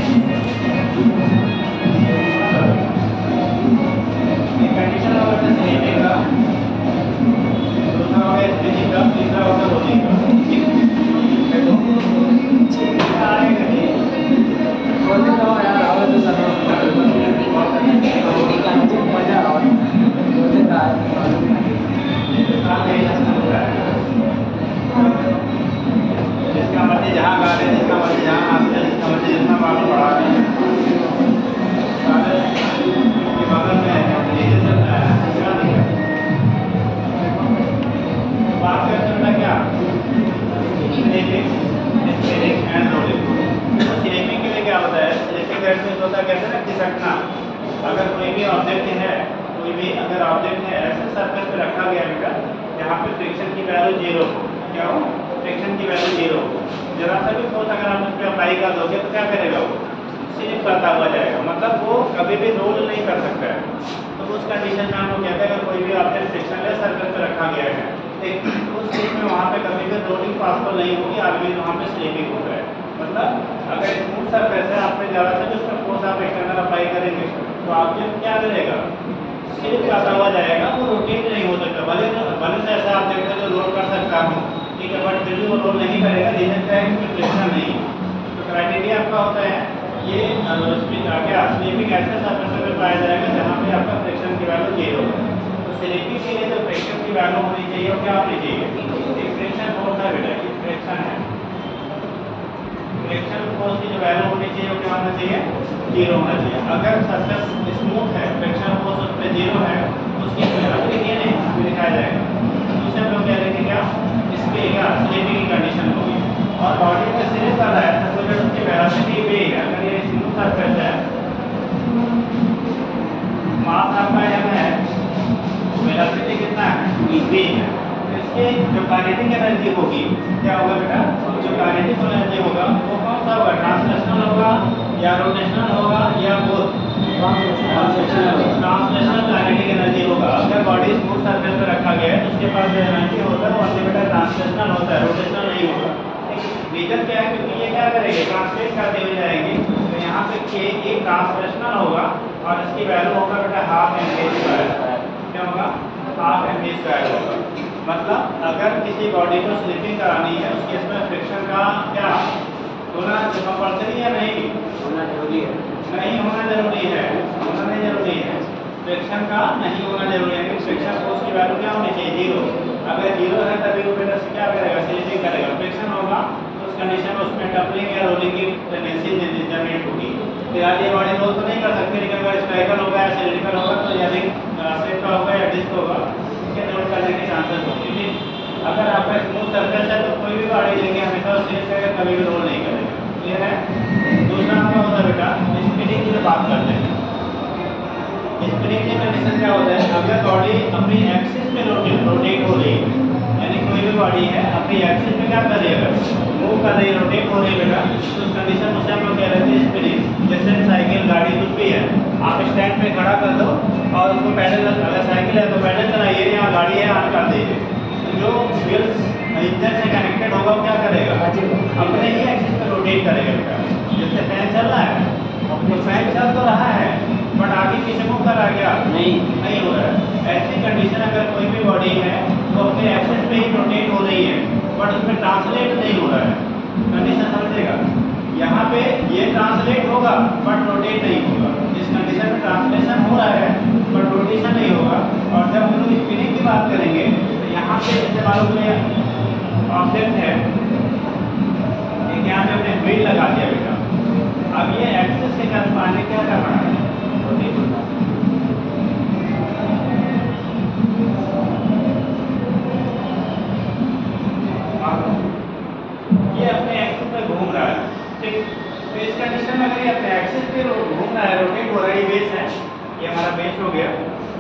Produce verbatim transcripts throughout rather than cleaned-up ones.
Condition होगा तो sleeping का, दूसरा होगा स्पीचिंग का, तीसरा होगा रोलिंग का। आएगा नहीं रोलिंग का यार आवाज तो सर मजा आवाज रोलिंग का जिसका मर्जी जहाँ गा रहे, जिसका मर्जी जहाँ नाचते, जिसका मर्जी जितना मालूम पड़ा रहे हैं सारे के बगल में डीजे चल रहा है। बात करते हैं क्या slipping, slipping and rolling. Slipping के लिए क्या होता है? स्लीपिंग मीन्स होता है कहते हैं ना खिसकना। अगर कोई भी ऑब्जेक्ट है, कोई भी अगर ऑब्जेक्ट है ऐसे सरफेस पे रखा गया बेटा जहाँ पे फ्रिक्शन की वैल्यू जीरो हो, क्या हो? फ्रिक्शन की वैल्यू जीरो हो, जरा सा भी फोर्स अगर आप उस पर अप्लाई कर दोगे तो क्या करेगा? वो स्लिप करता हुआ जाएगा, मतलब वो कभी भी रोल नहीं कर सकता है। तो उस कंडीशन में हमको कहते हैं अगर कोई भी ऑब्जेक्ट फ्रिक्शनलेस सरफेस पे रखा गया है तो उस केस में वहाँ पे कभी भी रोलिंग पॉसिबल नहीं होगी, आगे वहाँ पे स्लिपिंग हो रहा है। मतलब अगर स्मूथ सरफेस है, आपने ज़्यादा से भी उसमें फोर्स आप एक्सटर्नल अप्लाई करेंगे तो ऑब्जेक्ट क्या करेगा? स्लिप करता हुआ जाएगा, वो रोटेट नहीं हो सकता। भले भले से ऐसा ऑब्जेक्ट है जो रोल कर सकता हूँ, ठीक है, बट फिर भी वो रोल नहीं करेगा, रीजन क्या है? क्योंकि फ्रिक्शन नहीं है। तो क्राइटेरिया आपका होता है ये क्या स्लीपिंग ऐसे सरफेस पे पाया जाएगा जहाँ पे आपका फ्रिक्शन की वैल्यू जीरो है। तो स्लीपिंग के लिए जो फ्रिक्शन की वैल्यू होनी चाहिए वो क्या होनी चाहिए? एक फ्रिक्शन फोर्स है बेटा, एक फ्रिक्शन है, फ्रिक्शन फोर्स की जो वैल्यू होनी चाहिए वो क्या होना चाहिए? जीरो होना चाहिए। अगर सरफेस स्मूथ है, फ्रिक्शन फोर्स उस पर जीरो है, उसकी वैल्यू ये नहीं दिखाया जाएगा। दूसरे हम लोग कह रहे हैं क्या इसके क्या स्लीपिंग की कंडीशन होगी और बॉडी पे स्लिप कर रहा है तो फिर उसकी वेलोसिटी भी है। अगर ये स्मूथ सरफेस है, मास आपका एम है, वेलोसिटी कितना है? वी है। इसके जो काइनेटिक एनर्जी होगी क्या होगा बेटा? जो काइनेटिक एनर्जी होगा वो कौन सा होगा? ट्रांसलेशनल होगा या रोटेशनल होगा या बोथ? ट्रांसलेशनल काइनेटिक एनर्जी होगा। अगर बॉडी स्मूथ सरफेस पे रखा गया है तो उसके पास जो एनर्जी होता है वो अनलिमिटेड ट्रांसलेशनल होता है, रोटेशनल नहीं होगा। रीजन क्या है? क्योंकि ये क्या करेंगे? ट्रांसलेट करते हुए जाएंगे। तो यहाँ पे के एक ट्रांसलेशनल होगा और इसकी वैल्यू होगा बेटा हाफ एम ए स्क्वायर। क्या होगा? हाफ एम ए स्क्वायर होगा। मतलब अगर किसी बॉडी को स्लिपिंग करानी है उसके इसमें फ्रिक्शन का क्या होना कंपल्सरी या नहीं होना जरूरी है? नहीं होना जरूरी है, होना नहीं जरूरी है। फ्रिक्शन का नहीं होना जरूरी है, फ्रिक्शन फोर्स की वैल्यू क्या होनी चाहिए? जीरो। अगर जीरो है तभी वो बेटा से क्या करेगा? स्लिपिंग करेगा। फ्रिक्शन होगा तो उस कंडीशन में उसमें टपलिंग या रोलिंग की टेंडेंसी जनरेट होगी। फिर आज ये बॉडी रोल तो नहीं कर सकती, लेकिन अगर स्पाइकल होगा या सिलिंड्रिकल होगा तो या शेप का होगा या डिस्क होगा, इसके रोल करने के चांसेस होंगे। अगर आपका स्मूथ सरफेस है तो कोई भी बॉडी लेंगे हमेशा स्लिप करेगा, कभी भी रोल नहीं करेगा। क्लियर है? दूसरा क्या होता है बेटा? स्पिनिंग की बात करते हैं। स्पिनिंग की कंडीशन क्या होता है? अगर बॉडी अपनी एक्सिस में रोटेट रोटेट हो रही है, यानी कोई भी बॉडी है अपनी एक्सिस में क्या कर रही है? अगर मूव कर रही है, रोटेट हो रही है बेटा, तो उस कंडीशन में हम लोग कह रहे थे स्पिनिंग। जैसे साइकिल, गाड़ी कुछ भी है, आप स्टैंड पे खड़ा कर दो और उसको पैडल, अगर साइकिल है तो पैडल चलाइए या गाड़ी है ऑन कर दीजिए, जो व्हील्स इंजन से कनेक्टेड होगा वो क्या करेगा? अपने ही एक्सिस पे रोटेट करेगा बेटा। जैसे फैन चल रहा है तो फैन चल तो रहा है बट आगे पीछे मूव कर रहा है क्या? नहीं नहीं हो रहा है। ऐसी कंडीशन अगर कोई भी बॉडी है तो अपने एक्सिस पे ही रोटेट हो रही है बट उसमें ट्रांसलेट नहीं हो रहा है। कंडीशन समझेगा? यहाँ पे ये ट्रांसलेट होगा बट रोटेट नहीं होगा। इस कंडीशन में ट्रांसलेशन हो रहा है बट रोटेशन नहीं होगा। और जब हम लोग स्पिनिंग की बात करेंगे तो यहाँ पे जैसे मालूम है ऑब्जेक्ट है, एक यहाँ पे हमने व्हील लगा दिया बेटा। अब ये एक्सिस के करस्पॉन्डिंग क्या कर रहा है? रोटेट होता है। ये अपने एक्सिस पे घूम रहा है, ठीक। तो इस कंडीशन में अगर ये अपने एक्सिस पे घूम रहा है, रोटेट हो रहा है, ये बेस है, ये हमारा बेस हो गया।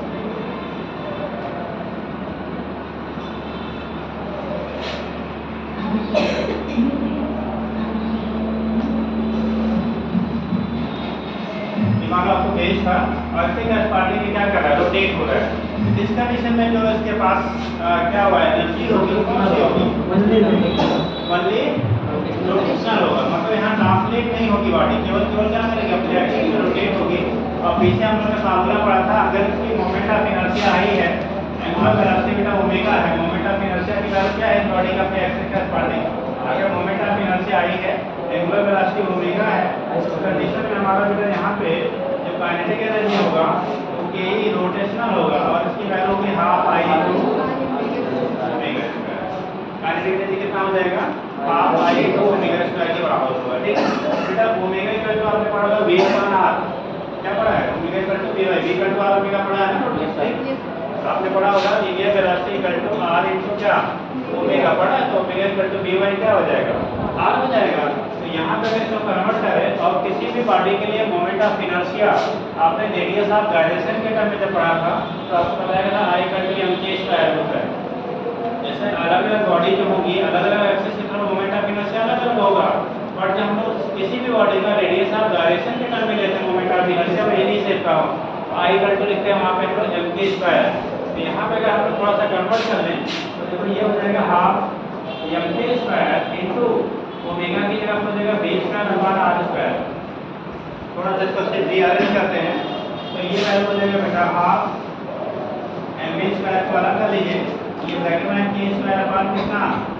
मान लो आपको बेस था और इसके करस्पॉन्डिंग में क्या कर रहा है? रोटेट हो रहा है। इस कंडीशन में जो इसके पास आ, क्या हुआ है? एनर्जी होगी, कौन सी होगी? ओनली रोटेशनल होगा। मतलब यहाँ ट्रांसलेट नहीं होगी बॉडी। बॉडी केवल केवल क्या करेगी, अपने एक्सिस पे रोटेट होगी। और पीछे हम लोग ने फार्मूला पढ़ा था, अगर इसकी मोमेंट ऑफ इनर्शिया आई है, एंगुलर वेलोसिटी बेटा ओमेगा है, मोमेंट ऑफ इनर्शिया की वैल्यू क्या है, बॉडी का अपने एक्सिस के कॉर्डिनेट। अगर मोमेंट ऑफ इनर्शिया आई है, एंगुलर वेलोसिटी ओमेगा है, इस कंडीशन में हमारा बेटा यहाँ पे जो काइनेटिक एनर्जी होगा वो के ई रोटेशनल होगा और इसकी वैल्यू होगी half I to omega square. Kinetic energy कितना हो जाएगा, half I to omega square के बराबर होगा। ठीक है बेटा, ओमेगा इक्वल टू आपने पढ़ा होगा वी अपॉन आर, क्या पढ़ा है, omega equal to V by V equal to R omega पढ़ा है ना, ठीक। आपने पढ़ा होगा linear velocity equal to R into क्या, ओमेगा पढ़ा है, तो omega equal to V by क्या हो जाएगा, आर हो जाएगा। तो यहाँ पे अगर इसको कन्वर्ट करें और किसी भी बॉडी के लिए मोमेंट ऑफ इनर्शिया आपने रेडियस ऑफ गायरेशन के टर्म में जब पढ़ा था तो आपको बताया था I equal to M K square होता है। जैसे अलग अलग बॉडी जो होगी, अलग अलग एक्सिस की तरफ मोमेंट ऑफ इनर्शिया अलग अलग होगा, बट जब हम लोग किसी भी बॉडी का रेडियस ऑफ गायरेशन के टर्म में लेते हैं मोमेंट ऑफ इनर्शिया में यही सेट का हो आई इक्वल टू लिखते हैं वहाँ पे तो एम के स्क्वायर। तो यहाँ पे अगर हम लोग थोड़ा सा कन्वर्ट कर लें तो देखो ये हो जाएगा half M K square into omega की जगह हो जाएगा V square upon R square. थोड़ा सा इसको से रीअरेंज करते हैं तो ये वैल्यू हो जाएगा बेटा हाफ एम बी स्क्वायर को अलग कर लीजिए, ये ब्रैकेट में के स्क्वायर अपॉन कितना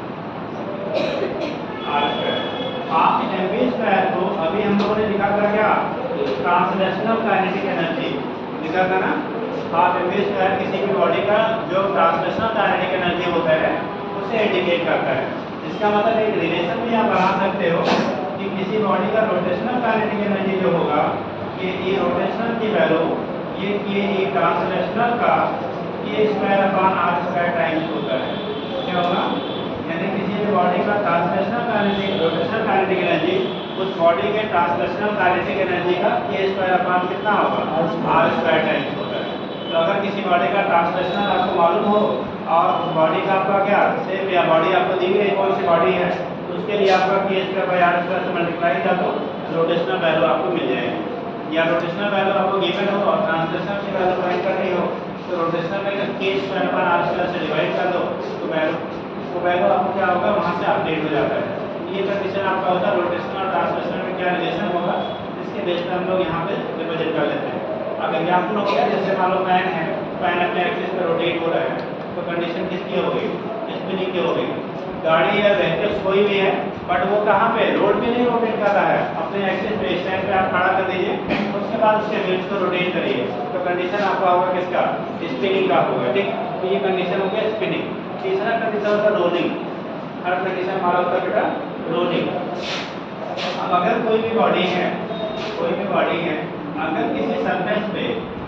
R square. Half M V square को अभी हम लोगों ने लिखा था क्या, ट्रांसलेशनल काइनेटिक एनर्जी लिखा था ना, हाफ एम बी स्क्वायर किसी भी बॉडी का जो ट्रांसलेशनल काइनेटिक एनर्जी होता है उसे इंडिकेट करता है। इसका मतलब एक रिलेशन भी आप बना सकते हो कि किसी बॉडी का रोटेशनल काइनेटिक एनर्जी जो होगा ये ये रोटेशनल की वैल्यू ये ये ये ट्रांसलेशनल का ये square upon R square times होता है। क्या होगा, यानी किसी भी बॉडी का translational kinetic rotational kinetic energy उस बॉडी के ट्रांसलेशनल काइनेटिक एनर्जी का ये स्क्वायर अपॉन कितना होगा, आर स्क्वायर टाइम्स होता है। तो अगर किसी बॉडी का ट्रांसलेशनल आपको मालूम हो और उस बॉडी का आपका क्या शेप या बॉडी आपको दी गई कौन सी बॉडी है तो उसके लिए आपका K square by R square से मल्टीप्लाई कर दो, रोटेशनल वैल्यू आपको मिल जाएगी। या रोटेशनल वैल्यू आपको गिवन हो और ट्रांसलेशनल की वैल्यू फाइंड करनी हो तो रोटेशनल में K square by R square से डिवाइड कर दो तो वैल्यू वो वैल्यू आपको क्या होगा वहाँ से अपडेट हो जाता है। ये कंडीशन आपका होता है रोटेशनल और ट्रांसलेशनल में क्या रिलेशन होगा, इसके बेस पर हम लोग यहाँ पे रिप्रेजेंट कर लेते हैं। अब एग्जाम्पल हो गया, जैसे मान लो फैन है, फैन अपने एक्सिस पे रोटेट हो रहा है तो कंडीशन किसकी हो गई, स्पिनिंग की हो गई। गाड़ी या व्हीकल्स कोई भी है बट वो कहाँ पे, रोड पे नहीं रोटेट कर रहा है, अपने एक्सिस पे स्टैंड पे आप खड़ा कर दीजिए, उसके बाद उसके व्हील्स को रोटेट करिए तो कंडीशन आपका होगा किसका, स्पिनिंग का होगा। ठीक, तो ये कंडीशन हो गया स्पिनिंग। तीसरा कंडीशन होता है रोलिंग, हर कंडीशन हमारा होता है बेटा रोलिंग। अब अगर कोई भी बॉडी है, कोई भी बॉडी है अगर किसी सरफेस पे,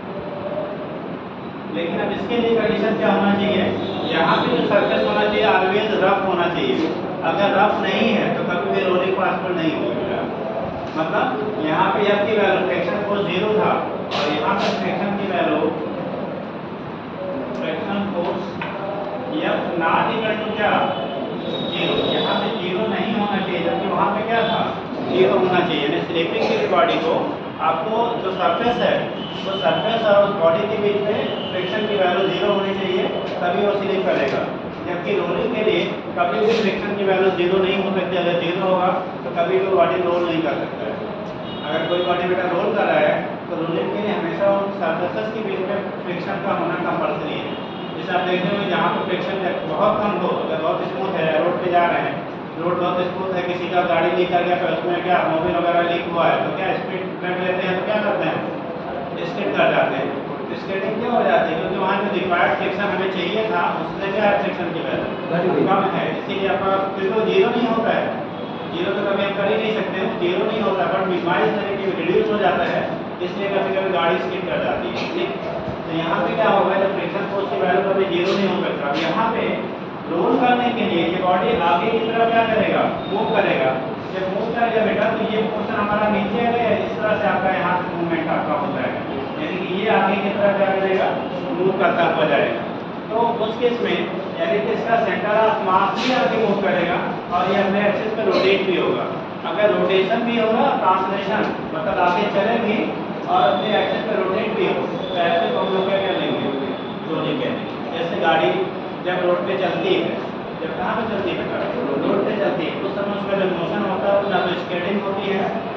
लेकिन अब इसके लिए कंडीशन क्या होना चाहिए, यहाँ पे जो सरफेस होना चाहिए ऑलवेज रफ होना चाहिए। अगर रफ नहीं है तो कभी भी रोलिंग पॉसिबल नहीं होगा। मतलब यहाँ पे एफ की वैल्यू फ्रिक्शन फोर्स जीरो था और यहाँ पर फ्रिक्शन की value friction force F not equal to क्या, जीरो। यहाँ पे जीरो नहीं होना चाहिए जबकि वहाँ पे क्या था, जीरो होना चाहिए। यानी स्लिपिंग की बॉडी को आपको जो सरफेस है वो सरफेस और उस बॉडी के बीच में फ्रिक्शन की वैल्यू जीरो होनी चाहिए तभी वो स्लिप करेगा। जबकि रोलिंग के लिए कभी भी फ्रिक्शन की वैल्यू जीरो नहीं हो सकती, अगर जीरो होगा तो कभी भी बॉडी रोल नहीं कर सकता है। अगर कोई बॉडी बेटा रोल कर रहा है तो रोलिंग के लिए हमेशा उन सरफेसेस के बीच में फ्रिक्शन का होना कंपल्सरी है। जैसे आप देखते हो जहाँ पर फ्रिक्शन बहुत कम हो, अगर बहुत स्मूथ है, रोड पे जा रहे हैं, रोड बहुत स्मूथ है, किसी का गाड़ी लीक कर गया तो उसमें क्या मोबिल वगैरह लीक हुआ है तो क्या स्पीड ब्रेक लेते हैं तो क्या करते हैं, स्किड कर जाते हैं। स्किडिंग क्यों हो जाती है, क्योंकि वहाँ जो रिक्वायर्ड फ्रिक्शन हमें चाहिए था उससे क्या है, फ्रिक्शन की वैल्यू कम है, इसीलिए आपका फिर तो जीरो नहीं होता है। जीरो तो कभी हम कर ही नहीं सकते, जीरो नहीं होता बट मिनिमाइज तरीके में रिड्यूस हो जाता है, इसलिए कभी कभी गाड़ी स्किड कर जाती है। ठीक, तो यहाँ पे क्या होगा, जब फ्रिक्शन फोर्स की वैल्यू कभी जीरो नहीं हो सकता। यहाँ पे रोल करने के लिए ये बॉडी आगे की तरफ क्या करेगा, मूव करेगा। जब मूव करेगा बेटा तो ये पोर्शन हमारा नीचे है, इस तरह से आपका यहाँ से मूवमेंट आपका होता है, यानी कि ये आगे की तरफ क्या करेगा, मूव करता हुआ जाएगा। तो उस केस में यानी कि इसका सेंटर ऑफ मास भी आगे मूव करेगा और ये अपने एक्सिस पे रोटेट भी होगा। अगर रोटेशन भी होगा, ट्रांसलेशन मतलब आगे चलेगी और अपने एक्सिस पे रोटेट भी हो तो ऐसे को हम लोग क्या कह लेंगे, रोलिंग कहेंगे। जैसे गाड़ी जब रोड पे चलती है, जब कहाँ पे चलती है बेटा, रोड पे चलती है, उस समय उसका जब मोशन होता है तो ना तो स्केटिंग होती है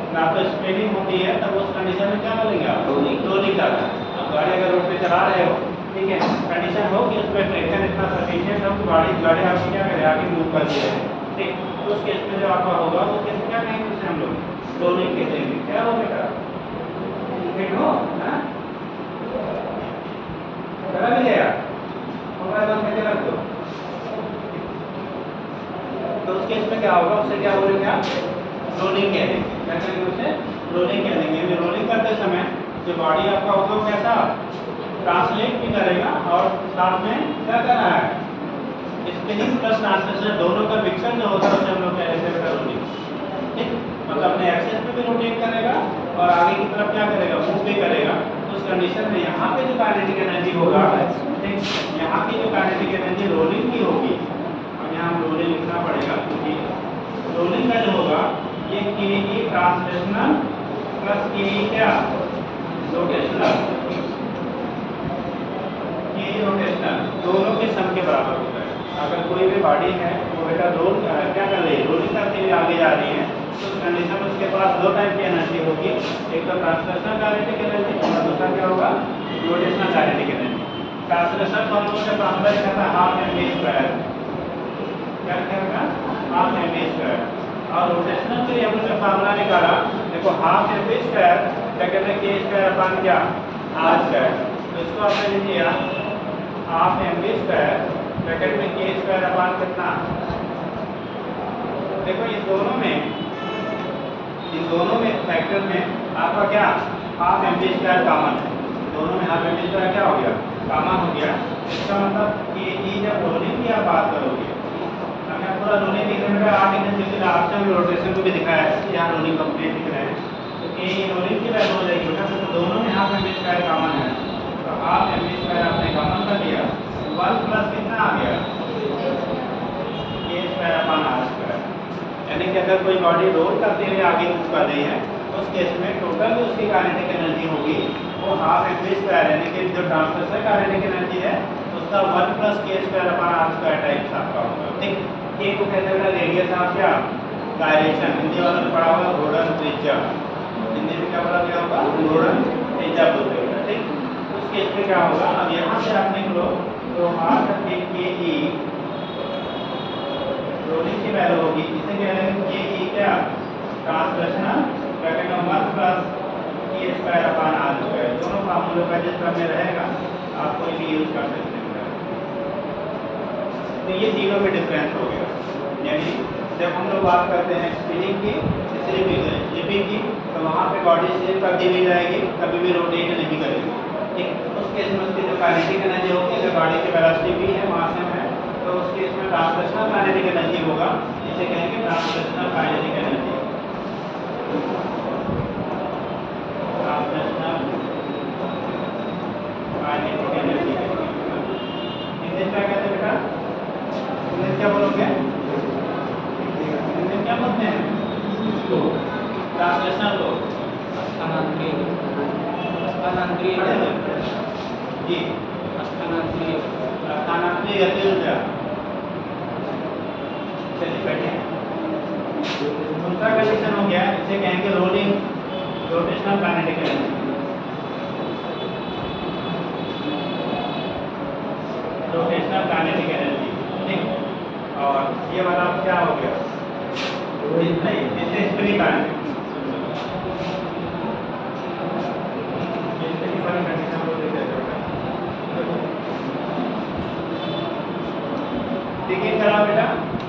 ना तो स्पिनिंग होती है, तब उस कंडीशन में क्या बोलेंगे आप? Rolling. रोलिंग कर रहा है। अब गाड़ी अगर रोड पे चला रहे हो, ठीक है, कंडीशन हो कि उस पर ट्रैक्शन इतना सफिशिएंट हो कि गाड़ी गाड़ी आपकी क्या करे, आगे मूव कर दी है, ठीक, तो उस केस में जो आपका होगा वो केस क्या कहेंगे उसे हम लोग? रोलिंग कहेंगे। क्या हो बेटा? ठीक हो ना? चला भी गया मोबाइल बंद करके रख दो। तो उस केस में क्या होगा, उससे क्या बोलेंगे आप? रोलिंग कह देंगे। क्या कहेंगे उसे? रोलिंग कह देंगे। रोलिंग करते समय जो बॉडी आपका होगा वो कैसा ट्रांसलेट भी करेगा और साथ में क्या कर रहा है? स्पिनिंग प्लस ट्रांसलेशन दोनों का मिक्सर जो होता है उसे हम लोग कहते हैं रोलिंग। ठीक, मतलब अपने एक्सेस में भी रोटेट करेगा और आगे की तरफ क्या करेगा? मूव भी करेगा। तो उस कंडीशन में यहाँ पे जो काइनेटिक एनर्जी होगा, ठीक, यहाँ की जो काइनेटिक एनर्जी रोलिंग की होगी, और यहाँ हम रोलिंग लिखना पड़ेगा क्योंकि रोलिंग का जो होगा ये के ई ट्रांसलेशनल प्लस के ई क्या रोटेशनल, के ई रोटेशनल दोनों के सम के बराबर होता है। अगर कोई भी बॉडी है वो बेटा रोल क्या कर रही है? रोलिंग करते हुए आगे जा रही है, तो उस कंडीशन में उसके पास दो टाइप की एनर्जी होगी, एक तो ट्रांसलेशनल काइनेटिक एनर्जी और दूसरा क्या होगा? Rotational kinetic energy. Translational formula का फॉर्मूला लिखा था हाफ एम वी स्क्वायर, क्या लिखा? Half M V square. और रोटेशनल के लिए हमने जो फॉर्मूला निकाला, देखो हाफ एम वी स्क्वायर क्या कहते हैं? के स्क्वायर अपॉन क्या? R square. तो इसको आपने लिख दिया half M V square bracket में के स्क्वायर अपॉन कितना? देखो ये दोनों में इन दोनों में फैक्टर में आपका क्या half M V square common है। दोनों में हाफ एम वी स्क्वायर क्या हो गया? कॉमन हो गया। इसका मतलब कि ये जब रोलिंग की आप बात करोगे, मैं पूरा रोलिंग दिखने में आठ इंच लेकिन आपसे हम रोटेशन को भी दिखाया है, यहाँ रोलिंग कंप्लीट दिख रहा है, तो कि रोलिंग की वैल्यू हो जाएगी बेटा, तो दोनों में half M V square common है, तो हाफ एम वी स्क्वायर आपने कॉमन कर लिया, वन प्लस कितना आ गया? के स्क्वायर अपॉन आर स्क्वायर। यानी कि अगर कोई बॉडी रोल करते हुए आगे मूव कर रही है, उस केस में टोटल जो उसकी काइनेटिक एनर्जी होगी वो हाफ एम वी स्क्वायर, यानी कि जो ट्रांसलेशनल काइनेटिक एनर्जी है उसका one plus K square upon R square times आपका होगा। ठीक, के को कहते हैं रेडियस ऑफ क्या? गायरेशन। हिंदी वालों ने पढ़ा होगा घोड़न त्रिज्या, हिंदी में क्या बोला गया होगा? घोड़न त्रिज्या बोलते हैं। ठीक, उस केस में क्या होगा? अब यहाँ से आप निकलो तो हाफ के ई रोलिंग की वैल्यू होगी, इसे कह रहे हैं के ई क्या? ट्रांसलेशनल ब्रैकेट में one plus K square upon R square. दोनों फार्मूलों का जिस क्रम में रहेगा आप कोई भी यूज कर सकते हैं। तो ये तीनों में डिफरेंस हो गया। यानी जब हम लोग बात करते हैं स्पिनिंग की, स्लिपिंग की, तो वहाँ पे बॉडी स्लिप कर दी जाएगी, कभी भी रोटेट नहीं करेगी। ठीक, उस केस में उसकी जो काइनेटिक एनर्जी होगी, अगर बॉडी की वेलोसिटी भी है वहाँ से है, तो उस केस में ट्रांसलेशनल काइनेटिक एनर्जी होगा, इसे कहेंगे translational kinetic energy. Translational kinetic energy English क्या कहते हैं बेटा? इंग्लिश क्या बोलोगे? इंग्लिश क्या बोलते हैं? ट्रांसलेशनल को स्थानांतरीय स्थानांतरीय जी स्थानांतरीय स्थानांतरीय गति ऊर्जा। चलिए बैठे। दूसरा कंडीशन हो गया, इसे कहेंगे rolling rotational kinetic energy. Rotational kinetic energy. ठीक, और ये वाला क्या हो गया? इसे स्प्रिंग काइनेटिक। देखिए करा बेटा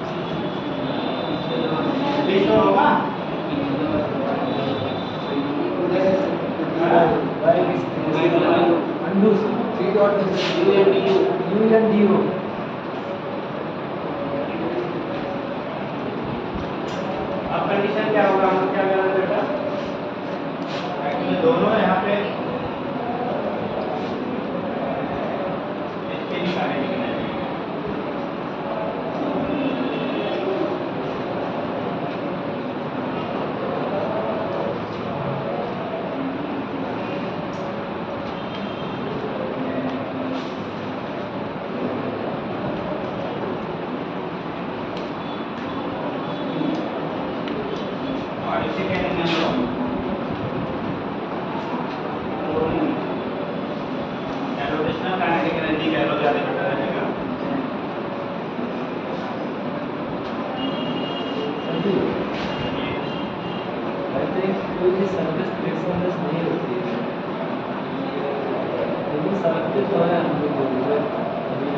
विश्व होगा अब कंडीशन क्या होगा? हम क्या करें बेटा? एक्चुअली दोनों यहाँ पे इसके निकालने की कोई भी सर्विस फ्लेक्सिबल नहीं होती है, लेकिन सरकते तो है हम लोग जरूरत अभी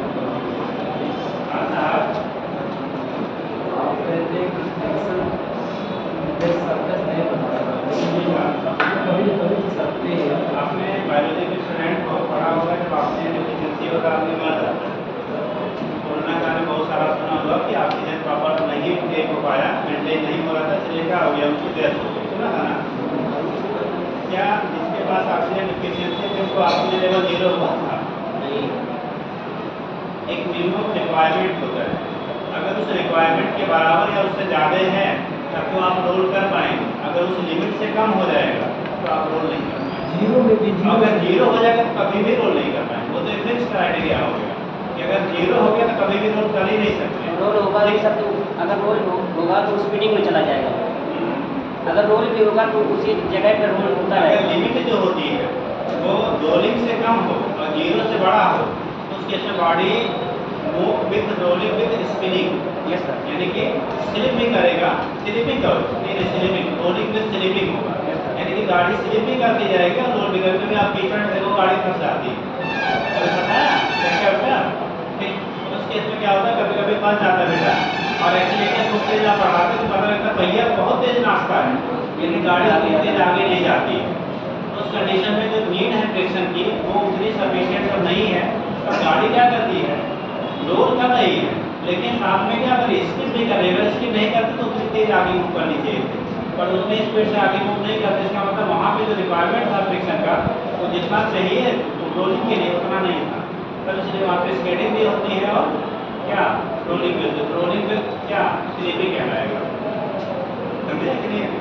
आप कहते हैं कि फ्लेक्सिबल सर्विस नहीं बना रहा, कभी कभी तो सकते ही है। आपने बायोलॉजी के स्टूडेंट को पढ़ा होगा जब ऑक्सीजन डिफिशियंसी होता है आदमी मर जाता है। कोरोना काल में बहुत सारा सुना होगा कि ऑक्सीजन प्रॉपर नहीं टेक हो पाया, मेंटेन नहीं हो रहा था, इसलिए क्या हो गया, उनकी डेथ हो गई। सुना था ना? क्या जिसके पास ऑक्सीजन डिफिशियंसी थी उनको ऑक्सीजन लेवल जीरो हुआ था? नहीं। एक मिनिमम रिक्वायरमेंट होता है, अगर उस रिक्वायरमेंट के बराबर या उससे ज़्यादा है तब तो आप रोल कर पाएंगे, अगर उस लिमिट से कम हो जाएगा तो आप रोल नहीं कर पाएंगे। जीरो में भी जीरो अगर जीरो हो जाएगा तो कभी भी रोल नहीं कर पाएंगे, वो तो एक फिक्स क्राइटेरिया हो गया कि अगर जीरो हो गया तो कभी भी रोल कर ही नहीं सकते। रोल होगा नहीं सर, तो अगर रोल हो, होगा तो स्पीडिंग में चला जाएगा, अगर रोल भी होगा तो उसी जगह पर रोल होता अगर रहेगा। लिमिट जो होती है वो रोलिंग से कम हो और जीरो से बड़ा हो तो उस केस में body move with rolling with spinning, yes sir. यानी कि स्लिपिंग करेगा, स्लिपिंग करो नहीं स्लिपिंग, रोलिंग विद स्लिपिंग होगा, यानी कि गाड़ी स्लिपिंग करती जाएगी और रोड बिगड़ में आप कीचड़ में देखो गाड़ी फंस जाती है, तो पता है क्या क्या होता है? ठीक, उस केस में क्या होता है, कभी कभी फंस जाता है बेटा और एक्सीलेटर खूब तेज आप बढ़ाते तो पता लगता है भैया बहुत तेज नाचता है, लेकिन गाड़ी अपनी तेज आगे नहीं जाती है। उस कंडीशन में जो नीड है फ्रिक्शन की वो उतनी सफिशिएंट जब नहीं है तब गाड़ी क्या करती है, रोल कर रही है, लेकिन साथ में क्या करें, स्किप भी करेगा, स्किप नहीं करते तो उतनी तेज आगे मूव करनी चाहिए थी, पर उतनी स्पीड से आगे मूव नहीं करते। इसका मतलब वहाँ पे जो रिक्वायरमेंट था फ्रिक्शन का वो जितना चाहिए रोलिंग के लिए उतना नहीं था, तब इसलिए वहाँ पे स्केटिंग भी होती है और क्या रोलिंग भी, रोलिंग भी क्या स्लिपिंग कहलाएगा, समझे कि नहीं?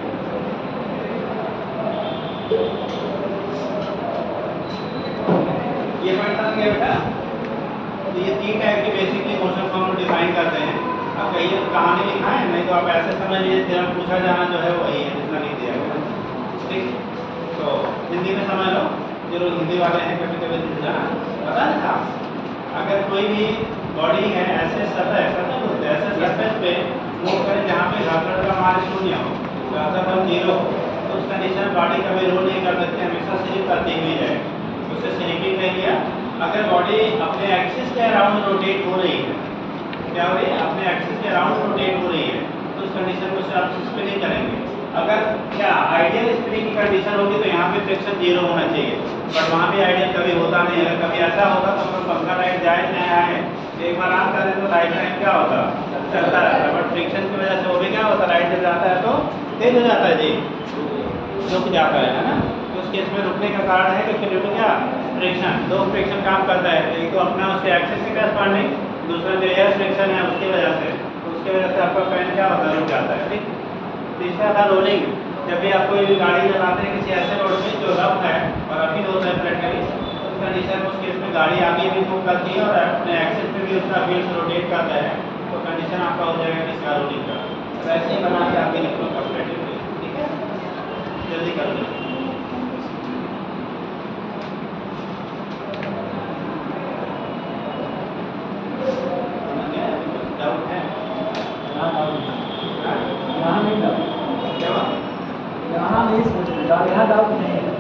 ये पढ़ता है क्या बेटा? तो ये तीन टाइप के बेसिकली मोशन फॉर्म डिफाइन करते हैं। अब कहीं कहानी लिखा है, नहीं तो आप ऐसे समझ लीजिए तेरा पूछा जाना जो है वही है जितना नहीं दिया गया, ठीक? तो हिंदी में समझ लो, जो लोग हिंदी वाले हैं कभी कभी जाना पता नहीं था, अगर कोई भी बॉडी है ऐसे सतह सतह बोलते हैं ऐसे सरफेस पे मूव करें जहाँ पे घासलट का मान शून्य हो, घासलट जीरो हो, तो उस कंडीशन बॉडी कभी रोल नहीं कर सकते, हमेशा स्लिप करती हुई जाएगी, उसे स्लिपिंग कह लिया। अगर बॉडी अपने एक्सिस के अराउंड रोटेट हो रही है, क्या हो रही है, अपने एक्सिस के अराउंड रोटेट हो रही है, तो उस कंडीशन में आप स्पिनिंग करेंगे। अगर क्या आइडियल स्पिनिंग की कंडीशन होगी तो यहाँ पे फ्रिक्शन जीरो होना चाहिए, बट वहाँ भी आइडियल कभी होता नहीं है। अगर कभी ऐसा होता तो हम पंखा लाइट जाए नहीं आए एक बार ऑन करें तो लाइट टाइम क्या होता, चलता रहता है, बट फ्रिक्शन की वजह से वो भी क्या होता है, लाइट जब जाता है तो तेज हो जाता है जी, रुक जाता है ना। तो उस केस में रुकने का कारण है कि फिर क्या फ्रिक्शन, दो फ्रिक्शन काम करता है, एक तो अपना उसके एक्सिस के करस्पॉन्डिंग, दूसरा जो एयर फ्रिक्शन है उसकी वजह से, तो उसकी वजह से आपका पेन क्या होता है, रुक जाता है, ठीक। तीसरा था रोलिंग, जब भी आप कोई गाड़ी चलाते हैं किसी ऐसे रोड में जो रफ है और अभी होता है प्रैक्टिकली, तो उस कंडीशन में उस केस में गाड़ी आगे भी मूव करती है और अपने एक्सिस में भी उसका व्हील्स रोटेट करता है, तो कंडीशन आपका हो जाएगा किसका, रोलिंग का। वैसे ही बना के आगे लिखो कंपैरेटिवली, ठीक है, जल्दी कर लो। डाउट है? यहाँ नहीं डाउट, क्या बात? यहाँ नहीं सोच रहे, यहाँ डाउट नहीं है।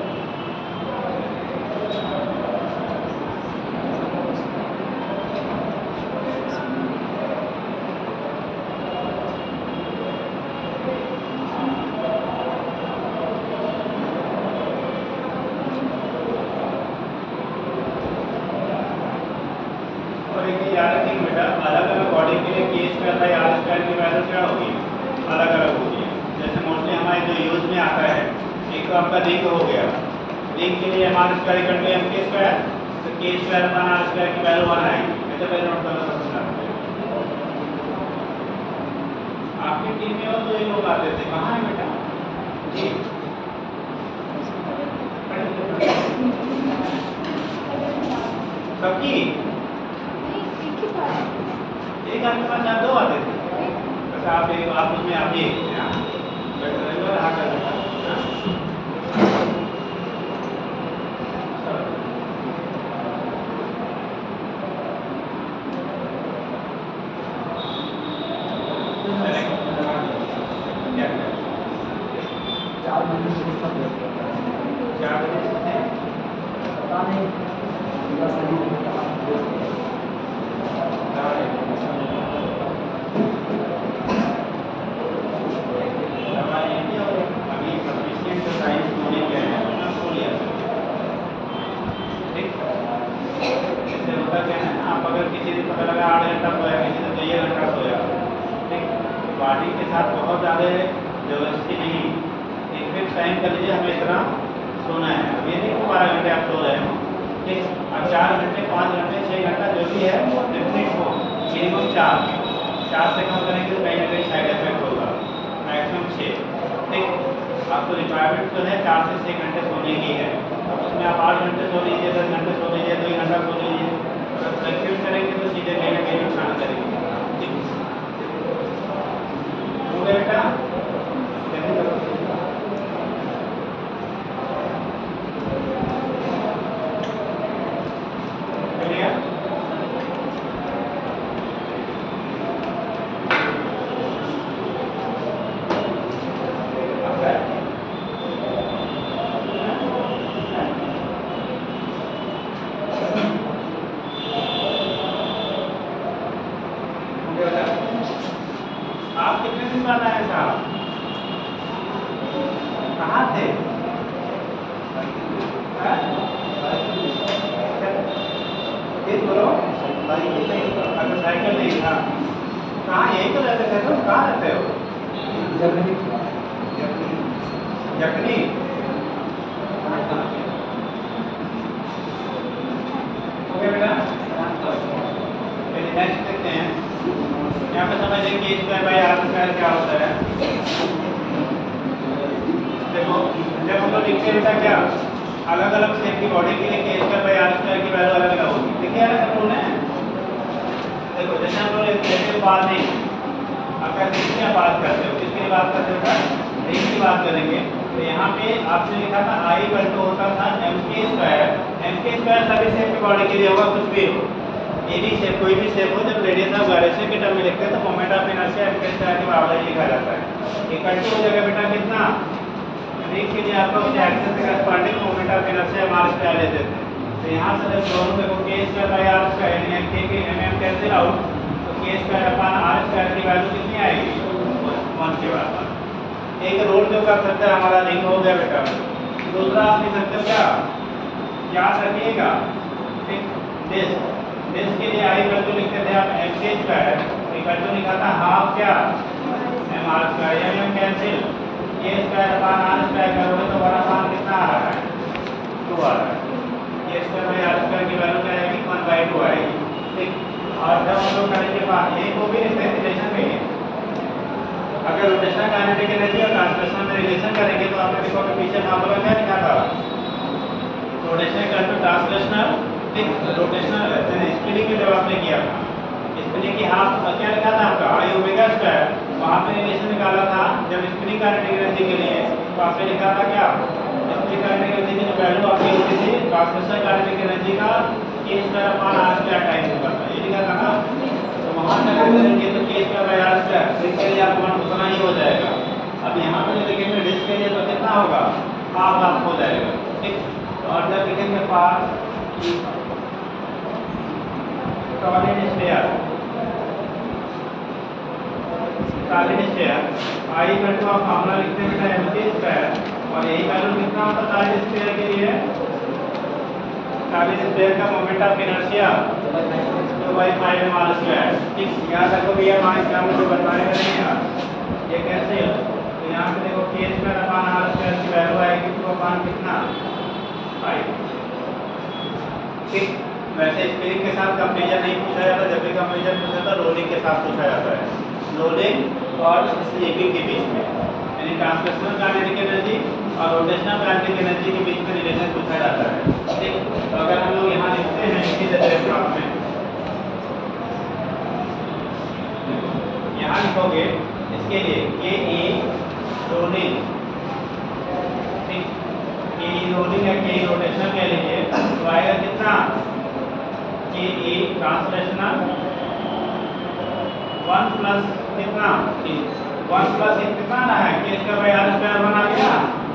और एक चीज याद रखिए बेटा, अलग अलग बॉडी के लिए K square by R square की वैल्यू क्या होगी, अलग अलग होगी। जैसे मोस्टली हमारे जो यूज में आता है, एक तो आपका रिंग हो गया, रिंग के लिए M R square equal to M K square, तो K square one R square की वैल्यू वन आएगी। ऐसे पहले नोट कर लो, आपकी टीम में हो तो ये लोग आते थे, कहाँ है बेटा जी? सबकी एक आपके पास आप दो आते थे, अच्छा आप एक आप उसमें आप एक हाँ कर क्या चार महीने से इसका प्रयोग करता है। चार बजे से पता नहीं पूरा सही नहीं कहा अभी सफिशिएंट टाइम सोने के हैं अपना सो लिया। ठीक, इससे होता क्या है, आप अगर किसी दिन पता लगा आठ घंटा सोया, किसी दिन दो घंटा सोया, ठीक, बॉडी के साथ बहुत ज़्यादा जबरदस्ती नहीं, एक फिक्स टाइम कर लीजिए हमें इतना सोना है। अब ये नहीं कि बारह घंटे आप सो रहे हो, ठीक, और चार घंटे पाँच घंटे छः घंटा जो भी है वो डेफिनेट हो, मिनिमम चार चार से कम करेंगे तो कहीं ना कहीं साइड इफेक्ट होगा, मैक्सिमम छः। ठीक, आपको रिक्वायरमेंट जो है चार से छः घंटे सोने की है। अब उसमें आप आठ घंटे सो लीजिए, दस घंटे सो लीजिए, दो घंटा सो लीजिए, अगर फ्लैक्चुएट करेंगे तो चीज़ें कहीं ना कहीं नुकसान करेंगे। ठीक, हो गया बेटा, जल्दी करो। चलिए आप कितने दिन बाद आए साहब? कहाँ थे? ठीक बोलो। अच्छा, साइकिल नहीं था। कहाँ, यहीं तो रहते थे तुम? कहाँ रहते हो? जखनी। ओके बेटा, नेक्स्ट देखते हैं। यहाँ पे समझ लें कि स्क्वायर बाई आर स्क्वायर क्या होता है। देखो, जब हम लोग लिखते हैं बेटा क्या, अलग अलग शेप की बॉडी के लिए K square by R square की वैल्यू अलग अलग होगी। देखिए यार रूल है। देखो जैसे हम लोग जैसे बात नहीं, अगर किसकी बात करते हो, किसकी बात करते हो, रिंग की बात करेंगे तो यहाँ पे आपने लिखा था आई इक्वल टू होता था M K square. M K square सभी शेप की बॉडी के लिए होगा, कुछ भी हो, एनी शेप, कोई भी शेप हो। जब रेडियस ऑफ गायरेशन के टर्म में लिखते हैं तो moment of inertia M K square के बराबर ही लिखा जाता है। इक्वल टू हो जाएगा बेटा कितना, रिंग के लिए आपका उस एक्सिस के कॉरस्पॉन्डिंग मोमेंट ऑफ इनर्शिया हम आर स्क्वायर लेते थे। तो यहाँ से जब दोनों देखो K square by R square यानी एम के के एम एम कैंसिल आउट, तो K square upon R square की वैल्यू कितनी आएगी, वन के बराबर। एक रोल जो कर सकते हैं हमारा रिंग हो गया बेटा। दूसरा आप लिख सकते हो क्या, याद रखिएगा, डिस्क, डिस्क के लिए आई वैल्यू लिखते थे आप M K square, equal to लिखा था हाफ क्या, M R square, M M cancel, K square upon R square करोगे तो वन अपॉन कितना आ रहा है, टू आ रहा है। K square by R square की वैल्यू क्या आएगी, वन बाई टू आएगी। ठीक, और जब हम लोग करने के बाद ये को भी रिलेशन में अगर रोटेशनल काइनेटिक एनर्जी और ट्रांसलेशनल में रिलेशन करेंगे तो आपने देखो कि पीछे फॉर्मूला क्या लिखा था, रोटेशनल इक्वल टू ट्रांसलेशनल। ठीक, रोटेशनल स्पिनिंग के जब आपने किया था, स्पिनिंग की हाफ क्या लिखा था आपका, आई ओमेगा स्क्वायर, वहाँ पे रिलेशन निकाला था जब स्पिनिंग काइनेटिक एनर्जी के लिए, तो आपने लिखा था क्या, स्पिनिंग काइनेटिक एनर्जी की जो वैल्यू आपकी होती थी ट्रांसलेशनल काइनेटिक एनर्जी का K square upon R square time होगा था, ये लिखा था ना। तो वहाँ से अगर करेंगे तो K square by R square, तो इसके लिए आपको उतना ही हो जाएगा। अब यहाँ पे जो लिखेंगे डिस्क के लिए तो कितना होगा, हाफ हाफ हो जाएगा। ठीक, और जब लिखेंगे पास solid sphere, solid sphere I equal to आप फॉर्मूला लिखते हैं बेटा एम के स्क्वायर, और यही वैल्यू कितना होता है सॉलिड स्फीयर के लिए, सॉलिड स्फीयर का moment of inertia two by five M R square. ठीक, याद रखो भैया हमारे क्या मुझे बताएगा नहीं यार, ये कैसे, तो यहाँ पे देखो K square upon R square की वैल्यू आएगी टू अपॉन कितना, फाइव। ठीक, वैसे स्पिनिंग के साथ कंपेरिजन नहीं पूछा जाता, जब भी कंपेरिजन पूछा था रोलिंग के साथ पूछा जाता है, रोलिंग और स्लीपिंग के बीच में, यानी ट्रांसलेशनल काइनेटिक एनर्जी और रोटेशनल काइनेटिक एनर्जी के बीच में रिलेशन पूछा जाता है। ठीक, तो अगर हम लोग यहाँ लिखते हैं इसी तरह में, यहाँ लिखोगे इसके लिए के ई रोलिंग, ठीक, के ई रोलिंग या के ई रोटेशनल कह लीजिए, तो आएगा कितना, K E translational one plus कितना, वन प्लस कितना ना है, K square by R square बना गया,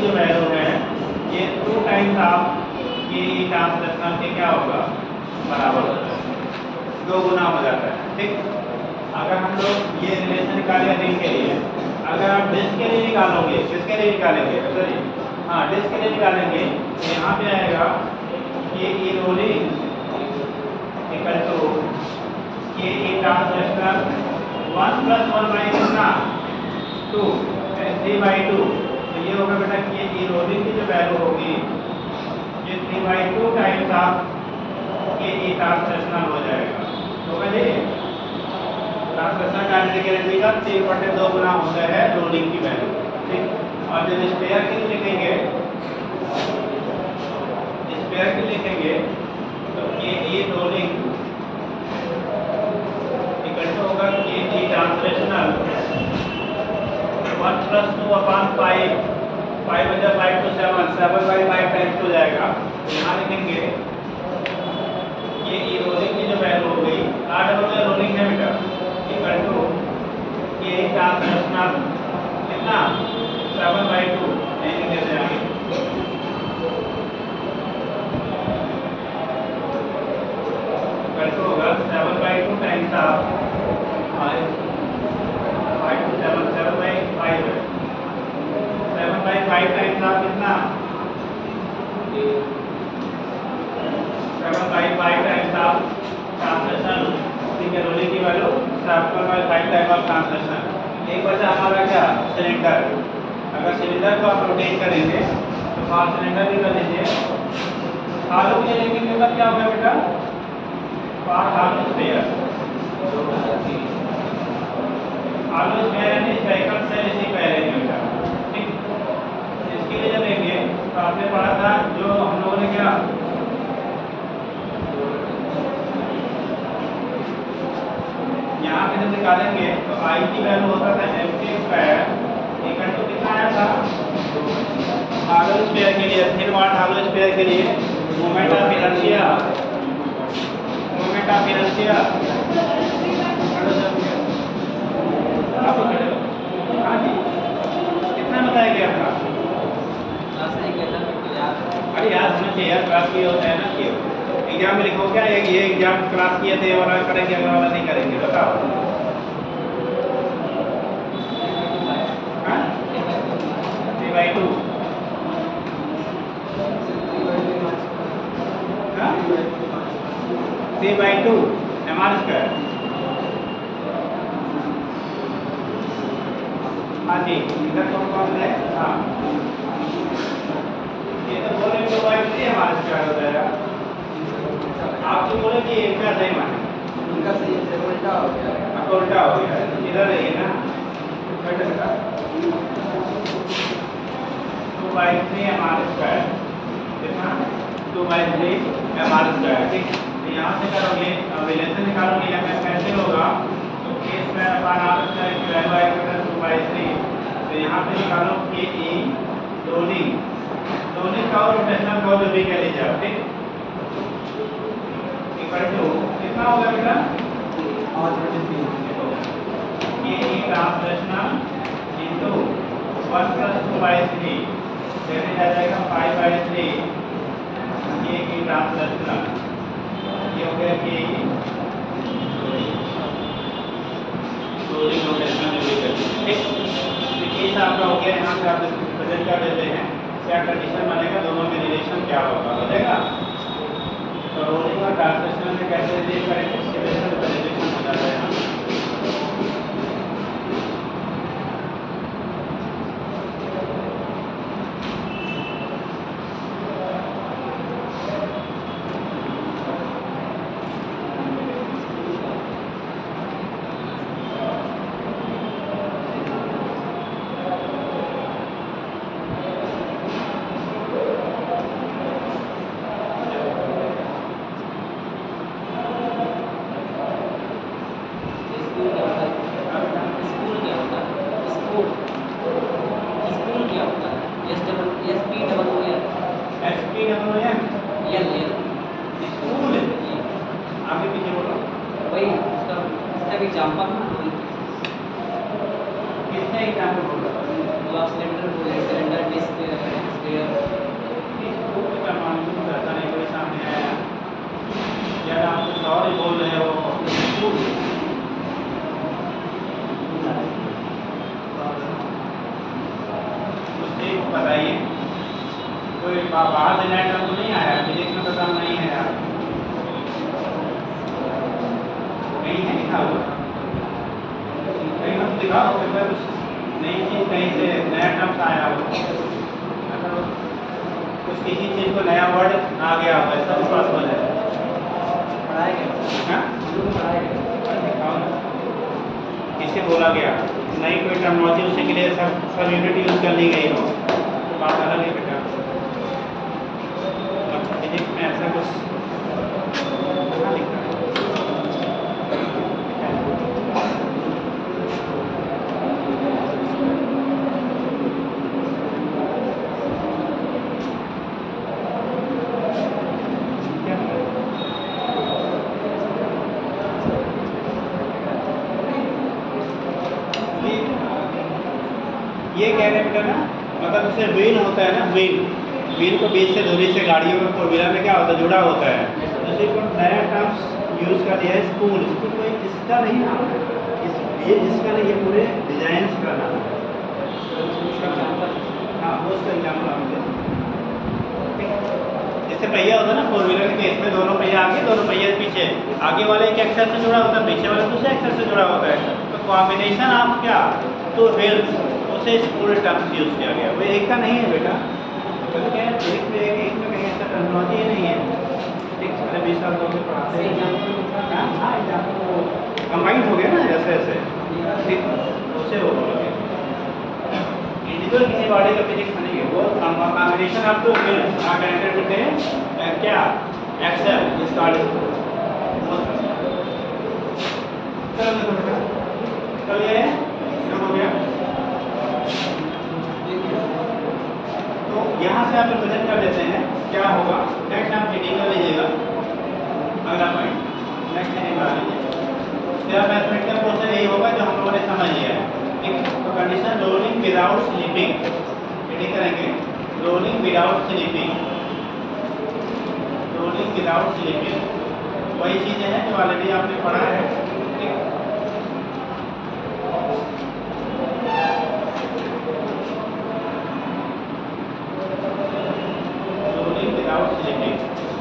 की जो वैल्यू है ये टू टाइम्स ऑफ ये ट्रांसलेशनल के क्या होगा बराबर होता है, दो गुना हो जाता है। ठीक, अगर हम लोग ये रिलेशन निकालेंगे रिंग के लिए, अगर आप डिस्क के लिए निकालोगे, किसके लिए निकालेंगे सॉरी हाँ डिस्क के लिए निकालेंगे तो यहाँ पे आएगा ये ई रोलिंग इक्वल टू ये E translational one plus one by कितना टू थ्री बाई टू, तो ये होगा बेटा कि ये ई रोलिंग की जो वैल्यू होगी ये three by two times of ये ई ट्रांसलेशनल हो जाएगा। तो कहते ट्रांसलेशनल गारंटी का तीन बटे दो गुना होता है रोलिंग की वैल्यू। ठीक, और जब स्पेयर के लिए लिखेंगे स्पेयर के लिए लिखेंगे तो ये ए रोलिंग इक्वल टू होगा ये A translational one plus two upon five, five बजा five two seven, seven by five times हो जाएगा। तो यहाँ लिखेंगे ये ए रोलिंग की जो वैल्यू हो गई आठ बजे रोलिंग है बेटा इक्वल टू ये ट्रांसलेशनल कितना सेवन बाई टू नहीं कैसे आगे इक्वल टू होगा seven by two times of five five two seven, seven by five है, seven by five times of कितना seven by five times of translation. ठीक है, रोलिंग की value seven by five time of translation. एक बचा हमारा क्या cylinder, अगर सिलेंडर को आप रोटेट करेंगे तो बाहर सिलेंडर भी कर लीजिए, हालू के लिए लेकिन मतलब क्या होगा बेटा बाहर हालू स्पेयर, हालू स्पेयर यानी स्पेरिकल सेल इसी कहेंगे बेटा। ठीक, इसके लिए जब लेंगे तो आपने पढ़ा था जो हम लोगों ने क्या यहाँ पे जब निकालेंगे तो आई की वैल्यू होता था M K square equal to कितना आया था हालो स्फीयर के लिए थ्री वाट हालो स्फीयर के लिए moment of inertia moment of inertia आप खड़े हो हाँ जी कितना बताया गया था अरे याद होना चाहिए यार, क्लास किए होता है ना कि एग्जाम में लिखो क्या ये एग्जाम क्लास किए थे और करेंगे अगला वाला नहीं करेंगे बताओ। Three by two three by two M R square हाँ जी इधर कौन कौन है हाँ ये तो बोले तो by three M R square हो जाएगा। आप तो बोले कि इनका सही माने उनका सही है उल्टा हो गया अब उल्टा हो गया इधर है ना बेटा बेटा two by three M R square कितना two by three M R square. ठीक, तो यहाँ से करोगे रिलेशन निकालोगे या मैं कैसे होगा तो K square upon R square की वैल्यू आएगी टू बाई थ्री। तो यहाँ पे निकालो के ई रोलिंग रोलिंग का और रोटेशनल का जो भी कह लीजिए आप। ठीक, कितना होगा बेटा ये translational into one plus two by three देने जा जाएगा फाइव बाई थ्री ये की ट्रांसलेशनल ये हो गया कि रोलिंग रोटेशनल जो भी करते हैं। ठीक, तो ये आपका हो गया। यहाँ से आप प्रेजेंट कर देते हैं क्या कंडीशन बनेगा, दोनों में रिलेशन क्या होगा बनेगा। तो रोलिंग और ट्रांसलेशन में कैसे रिलेट करेंगे सिलेक्शन का रिलेशन हो जाता है। Cylinder risk is there. इसको क्या मालूम रहता नहीं, कोई सामने आया या आप कुछ और ही बोल रहे हो। मुझसे बताइए, कोई बा- बाहर से नया टर्म तो नहीं आया, फिजिक्स में तो टर्म नहीं है यार, कहीं है लिखा हुआ, कहीं मत दिखाओ कि मैं कुछ नई चीज़ कहीं से नया टर्म्स आया हो, अगर कुछ किसी चीज़ को नया वर्ड आ गया हो ऐसा भी पॉसिबल है। पढ़ाया गया, हाँ? पढ़ाया गया। दिखाओ ना, किसे बोला गया नई कोई टर्मोलॉजी उसी के लिए सब सब यूनिट यूज कर ली गई हो, तो बात अलग है बेटा। फिजिक्स में ऐसा कुछ कहाँ लिखा है? ये कह रहे हैं बेटा ना, मतलब जैसे व्हील होता है ना, व्हील व्हील को बीच से दूरी से गाड़ियों में फोर व्हीलर में क्या होता है, जुड़ा होता है। जैसे कोई नया टर्म्स यूज कर दिया है स्पूल, स्पूल कोई इसका नहीं नाम है, इस ये इसका नहीं, ये पूरे डिजाइन का नाम है। हाँ वो उसका एग्जाम्पल आप दे, जैसे पहिया होता है ना फोर व्हीलर के केस में, दोनों पहिया आगे दोनों पहिया पीछे, आगे वाले एक एक्सल से जुड़ा होता है, पीछे वाले दूसरे एक्सल से जुड़ा होता है, तो कॉम्बिनेशन आप क्या तो व्हील्स उसे पूरे टर्म्स यूज किया गया, वो एक का नहीं है बेटा, तो क्या है एक में एक में कहीं ऐसा टर्मिनोलॉजी ही नहीं है। ठीक है, बीस साल लोग पढ़ाते हैं, हाँ एग्जाम्पल वो कंबाइंड हो गया ना ऐसे ऐसे, ठीक उसे वो बोलोगे इंडिविजुअल किसी बॉडी का फिजिक्स नहीं है, वो combination of two wheels are connected with क्या एक्सेल इज कॉल्ड। चलो ये हो गया, तो यहाँ से आप रिप्रेजेंट कर देते हैं क्या होगा, नेक्स्ट आप हेडिंग कर लीजिएगा, अगला पॉइंट नेक्स्ट हेडिंग बना लीजिए। फिर मैथमेटिक्स का प्रोसेस यही होगा जो हम लोगों ने समझ लिया है, ठीक। तो condition rolling without slipping, heading करेंगे rolling without slipping, rolling without slipping वही चीज़ें हैं जो ऑलरेडी आपने पढ़ा है, ठीक। रोलिंग विदाउट स्लीपिंग,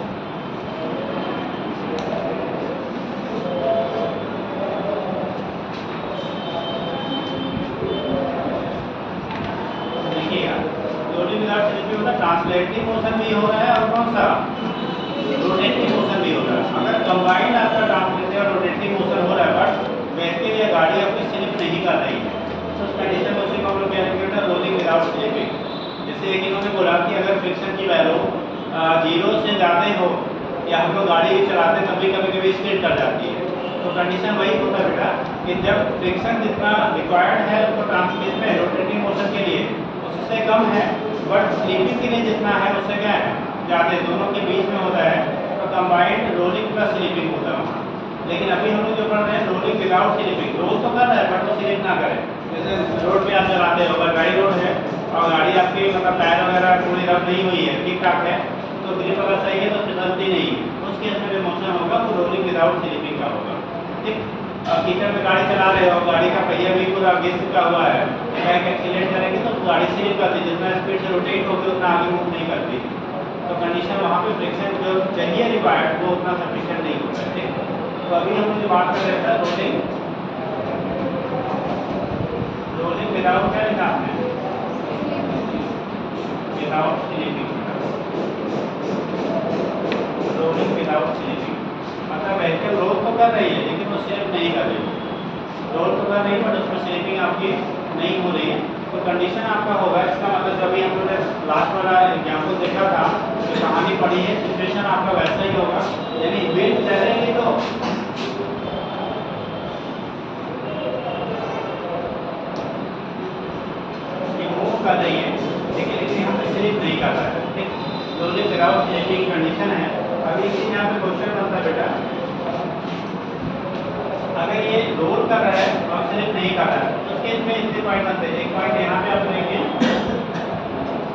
देखिएगा रोलिंग विदाउट स्लीपिंग मतलब ट्रांसलेटिव मोशन भी हो रहा है और कौन सा रोटेटिव मोशन भी हो रहा है। अगर कंबाइंड आपका ट्रांसलेटिव और रोटेटिव मोशन हो रहा है बट व्यक्ति या गाड़ी आपकी स्लिप नहीं कर रही है, तो उस कंडीशन में उसी को हम लोग क्या लिखेंगे रोलिंग विदाउट स्लीपिंग। जैसे एक इन्होंने बोला कि अगर फ्रिक्शन की वैल्यू जीरो से ज़्यादा हो या हम लोग गाड़ी चलाते हैं तभी कभी कभी स्किड कर जाती है, तो कंडीशन वही होता है बेटा कि जब फ्रिक्शन जितना रिक्वायर्ड है उसको ट्रांसलेट में रोटेटिंग मोशन के लिए उससे कम है, बट स्लीपिंग के लिए जितना है उससे क्या है ज़्यादा, दोनों के बीच में होता है, तो कंबाइंड रोलिंग प्लस स्लीपिंग होता है वहाँ। लेकिन अभी हम लोग जो पढ़ रहे हैं रोलिंग विदाउट स्लीपिंग, रोल तो कर रहा है बट वो स्लिप ना करे। जैसे रोड पे आप चलाते हो, अगर गाड़ी रोड है और गाड़ी आपकी मतलब टायर वगैरह पूरी रब नहीं हुई है, ठीक ठाक है, तो ग्रिप अगर सही है तो फिसलती नहीं है, उस केस में जो मोशन होगा वो रोलिंग विदाउट स्लीपिंग का होगा, ठीक। और कीचड़ में गाड़ी चला रहे हो, गाड़ी का पहिया भी पूरा आगे झुका हुआ है, बैक एक्सीलेट करेंगे तो गाड़ी स्लिप करती है, जितना स्पीड से रोटेट होगी उतना आगे मूव नहीं करती, तो कंडीशन वहाँ पे फ्रिक्शन जो चाहिए रिक्वायर्ड वो उतना सफिशिएंट नहीं होता है, ठीक। तो अभी हम जो बात कर रहे थे रोलिंग रोलिंग विदाउट क्या लिखा आपने, without slipping, rolling without slipping मतलब व्हीकल रोल तो कर रही है लेकिन वो स्लिप नहीं कर रही, रोल तो कर रही है बट उसमें स्लीपिंग आपकी नहीं हो रही है, तो कंडीशन आपका होगा, इसका मतलब जब भी हम लोगों ने लास्ट वाला एग्जाम्पल देखा था, जो कहानी पढ़ी है, सिचुएशन आपका वैसा ही होगा, यानी व्हील चलेंगे तो मूव कर रही है लेकिन लेकिन यहाँ पे स्लिप नहीं कर रहा है, ठीक। रोलिंग विदाउट स्लीपिंग कंडीशन है। अभी इसी यहाँ पे क्वेश्चन बनता है बेटा, अगर ये रोल कर रहा है और स्लिप नहीं कर रहा है तो उसके इसमें इतने पॉइंट बनते हैं। एक पॉइंट यहाँ पे आप देखें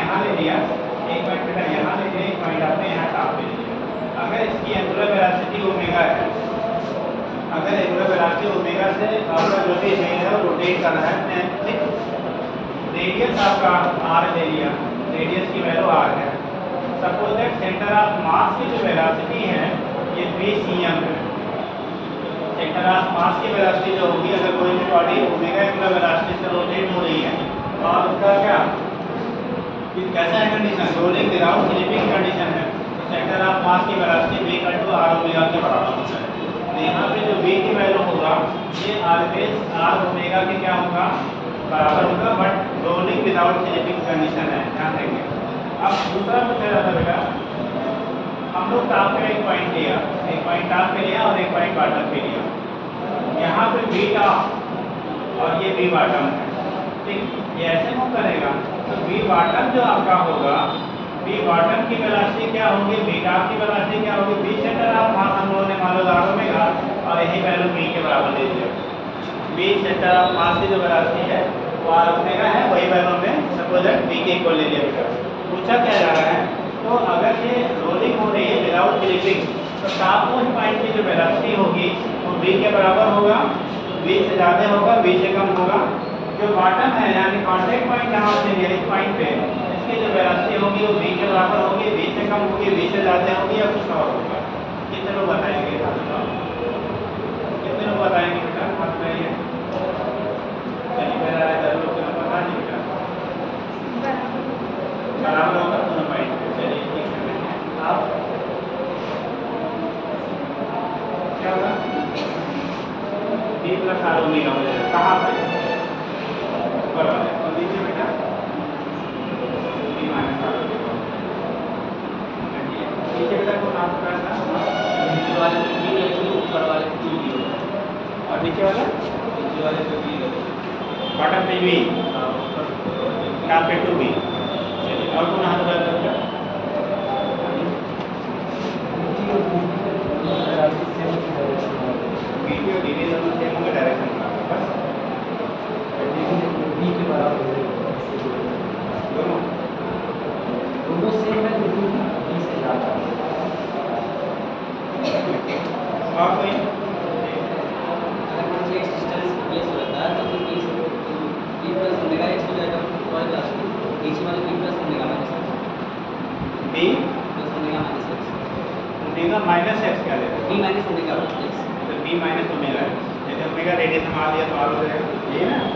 यहाँ ले लिया, एक पॉइंट बेटा यहाँ ले लिया, एक पॉइंट आपने यहाँ टॉप ले लिया। अगर इसकी एंगुलर वेलोसिटी ओमेगा है, अगर एंगुलर वेलोसिटी ओमेगा से आपका जो भी है वो रोटेट कर रहा है, ठीक, रेडियस आपका आर ले लिया, रेडियस की वैल्यू आर है। Suppose that centre of mass की जो वेलोसिटी है ये बी सी एम है। सेंटर ऑफ मास की वेलोसिटी जो होगी, अगर कोई भी बॉडी ओमेगा एंगुलर वेलोसिटी से रोटेट हो रही है और उसका क्या कैसा है condition, rolling without slipping condition है, तो सेंटर ऑफ मास की velocity v equal to r omega के बराबर होता है। तो यहाँ पे जो v की वैल्यू होगा ये ऑलवेज r ओमेगा के क्या होगा, बराबर होगा, but rolling without slipping condition है, ध्यान देंगे। अब दूसरा पूछा जाता बेटा, हम लोग टॉप पे एक पॉइंट लिया, एक पॉइंट टॉप पे लिया और एक पॉइंट बॉटम पे लिया। यहाँ पे v टॉप और ये v बॉटम है, ठीक, ये ऐसे मूव करेगा तो v बॉटम जो आपका होगा, v बॉटम की वेलोसिटी क्या होगी, v टॉप की वेलोसिटी क्या होगी, v सेंटर ऑफ मास हम लोगों ने मान लो r ओमेगा और यही वैल्यू v के बराबर ले लिया। v सेंटर ऑफ मास की जो वेलोसिटी है वो r ओमेगा है, वही वैल्यू में सपोज दैट v के इक्वल ले लिया बेटा। पूछा क्या जा रहा है, तो अगर ये रोलिंग हो रही है विदाउट स्लिपिंग तो टॉप मोस्ट पॉइंट की जो वेलोसिटी होगी वो v के बराबर होगा, v से ज़्यादा होगा, v से कम होगा। जो बॉटम है यानी कांटेक्ट पॉइंट जहाँ से लिया इस पॉइंट पे, इसकी जो वेलोसिटी होगी वो v के बराबर होगी, v से कम होगी, v से ज़्यादा होगी या कुछ और होगा। कितने लोग बताएंगे, कितने लोग बताएंगे बेटा, मत बताइए। चलिए मेरा इधर लोग बता दीजिए बेटा, बराबर होगा दोनों पॉइंट पे। चलिए ठीक है, आप क्या होगा, b प्लस आर ओमेगा हो जाएगा, कहाँ पे ऊपर वाले तो दीजिए बेटा, b माइनस आर ओमेगा नीचे बेटा को नाम क्या था, नीचे वाले को b लिखो, ऊपर वाले को टू लिखो, और नीचे वाला नीचे वाले को b लिखो, बॉटम पे b, टॉप पे टू b। चलिए और कौन हाथ उधर करता है, वीडियो डीवी दोनों सेम होंगे, डायरेक्शन बस v के बराबर दोनों दोनों सेम है, लेकिन v से ज़्यादा। और कोई अगर कोई एक डिस्टेंस ये हो जाता है तो फिर b से b प्लस ओमेगा x हो जाएगा, और नीचे वाले b plus omega minus b plus omega minus x, omega minus X क्या लेते b माइनस ओमेगा x, तो b माइनस ओमेगा है, जैसे ओमेगा रेडियस हम आ लिया तो आर हो जाएगा, ये ना।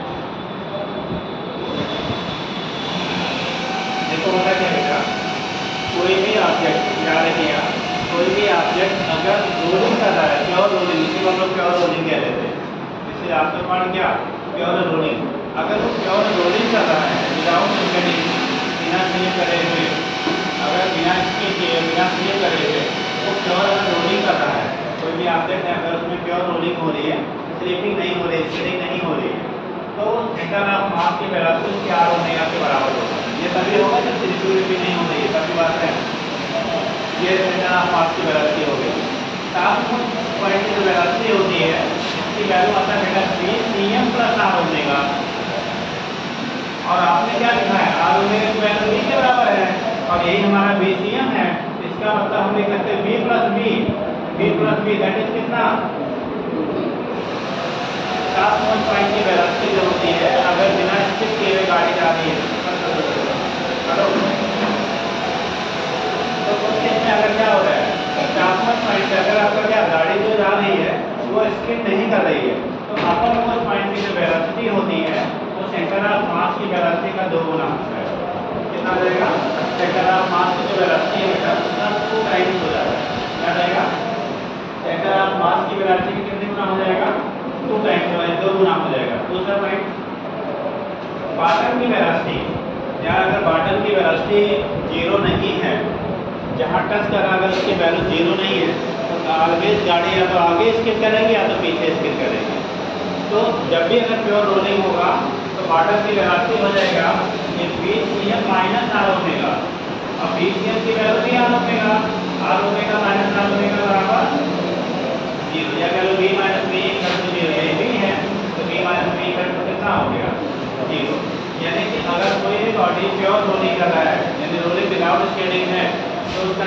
देखो होता क्या बेटा, कोई भी ऑब्जेक्ट याद रखिएगा, कोई भी ऑब्जेक्ट अगर रोलिंग कर रहा है, प्योर रोलिंग, इसी को हम लोग प्योर रोलिंग कह लेते हैं, इससे आपसे पढ़ क्या प्योर रोलिंग, अगर वो प्योर रोलिंग कर रहा है विदाउट स्लिपिंग, बिना स्लिप करे हुए, अगर बिना स्लिप किए बिना स्लिप करे हुए वो प्योर अगर रोलिंग कर रहा है, कोई भी ऑब्जेक्ट है अगर उसमें प्योर रोलिंग हो रही है, स्लिपिंग नहीं हो रही, स्लिपिंग नहीं हो रही है, तो सेंटर ऑफ मास की वेलोसिटी क्या आर ओमेगा के बराबर होगा। ये तभी होगा जब स्लिपिंग भी नहीं हो रही है, तभी बात है, ये सेंटर ऑफ मास की वेलोसिटी हो गई। टॉप पॉइंट की जो वेलोसिटी होती है इसकी वैल्यू आता है बेटा B C M plus R omega, और आपने क्या लिखा है, आर ओमेगा की वैल्यू बी के बराबर है और यही हमारा बी सी एम है, इसका मतलब हम लिख सकते हैं B plus B, B plus B that is कितना, टॉप मोस्ट पॉइंट की वेलोसिटी जो होती है अगर बिना स्लिप किए हुए गाड़ी जा रही है हेलो, तो उस केस में अगर क्या हो रहा है, टॉप मोस्ट पॉइंट अगर आपका क्या गाड़ी जो जा रही है वो स्किड नहीं कर रही है, तो अपर मोस्ट पॉइंट की जो वेलोसिटी होती है वो सेंटर ऑफ मास की वेलोसिटी का दो गुना होता है। कितना रहेगा, सेंटर ऑफ मास की जो वेलोसिटी है बेटा उसका टू टाइम्स हो जाएगा, क्या रहेगा, सेंटर ऑफ मास की वेलोसिटी कितने गुना हो जाएगा, टू टाइम्स हो जाएगा, दो गुना हो जाएगा। दूसरा पॉइंट बॉटम की वेलोसिटी, यहाँ अगर बॉटम की वेलोसिटी जीरो नहीं है, जहाँ टच कर रहा अगर उसकी वैल्यू जीरो नहीं है तो ऑलवेज गाड़ी या तो आगे स्किप करेंगे या तो पीछे स्किप करेंगे। तो जब भी अगर प्योर रोलिंग होगा तो बॉटम की वेलोसिटी हो जाएगा ये B C M minus R omega, अब बी सी एम की वैल्यू भी R omega, R omega minus R omega बराबर जीरो, या कह लो B minus B equal to zero, ये भी है तो B minus B equal to कितना हो गया जीरो। यानी कि अगर कोई भी बॉडी प्योर रोलिंग कर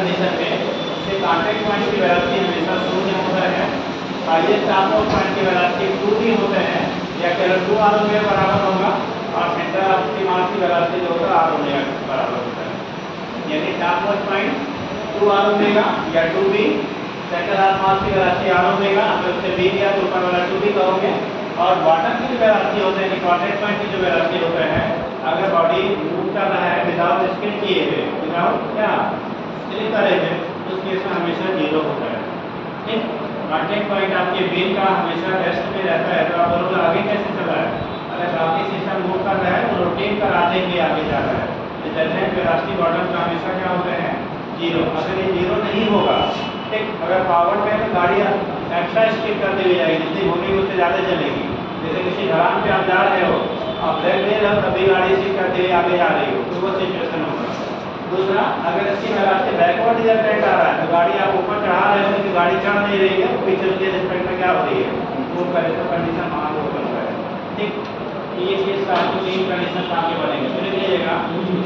कंडीशन में से कांटेक्ट पॉइंट की वेलोसिटी हमेशा शून्य होता है, हाईएस्ट टॉप पॉइंट की वेलोसिटी टू भी होते हैं, या केवल टू आर ओमेगा बराबर होगा, और सेंटर ऑफ द मास की वेलोसिटी जो होगा आर ओमेगा के बराबर होता है। यानी top point two R omega या two B, centre of mass की वेलोसिटी आर ओमेगा, अगर उससे बी दिया तो ऊपर वाला टू बी कहोगे। और वाटर की जो वेलोसिटी होते हैं, कांटेक्ट पॉइंट की जो वेलोसिटी होते हैं, अगर बॉडी मूव कर रहा है विदाउट स्किन किए हुए, विदाउट क्या स्लिप करे हुए, तो उस केस में हमेशा जीरो होता है। ठीक, कांटेक्ट पॉइंट आपके बीन का हमेशा रेस्ट में रहता है, तो आप बोलोगे आगे कैसे चल रहा है? अगर बाकी सिस्टम मूव कर रहा है तो रोटेट कराते हुए आगे जा रहा है। तो डेल्टा वेलोसिटी बॉटम का हमेशा क्या होता है? जीरो। अगर ये जीरो नहीं होगा, ठीक, अगर फॉरवर्ड में तो गाड़ी एक्स्ट्रा स्पीड करते हुए जाएगी, जितनी घूमेगी उससे ज़्यादा चलेगी। जैसे किसी ढलान पे आप जा रहे हो, आप ब्रेक ले रहे हो, तभी गाड़ी स्पीड करते हुए आगे जा रही हो, तो वो सिचुएशन होगा। दूसरा, अगर इसकी वेलोसिटी बैकवर्ड डिजेक्ट आ रहा है, तो गाड़ी आप ऊपर चढ़ा रहे हो लेकिन गाड़ी चढ़ नहीं रही है, पीछे उसके रिस्पेक्ट में क्या हो रही है, वो करे तो कंडीशन वहाँ वो बन रहा है। ठीक, ये चीज़ आपको तीन कंडीशन सामने बनेंगे, तो लिख लीजिएगा।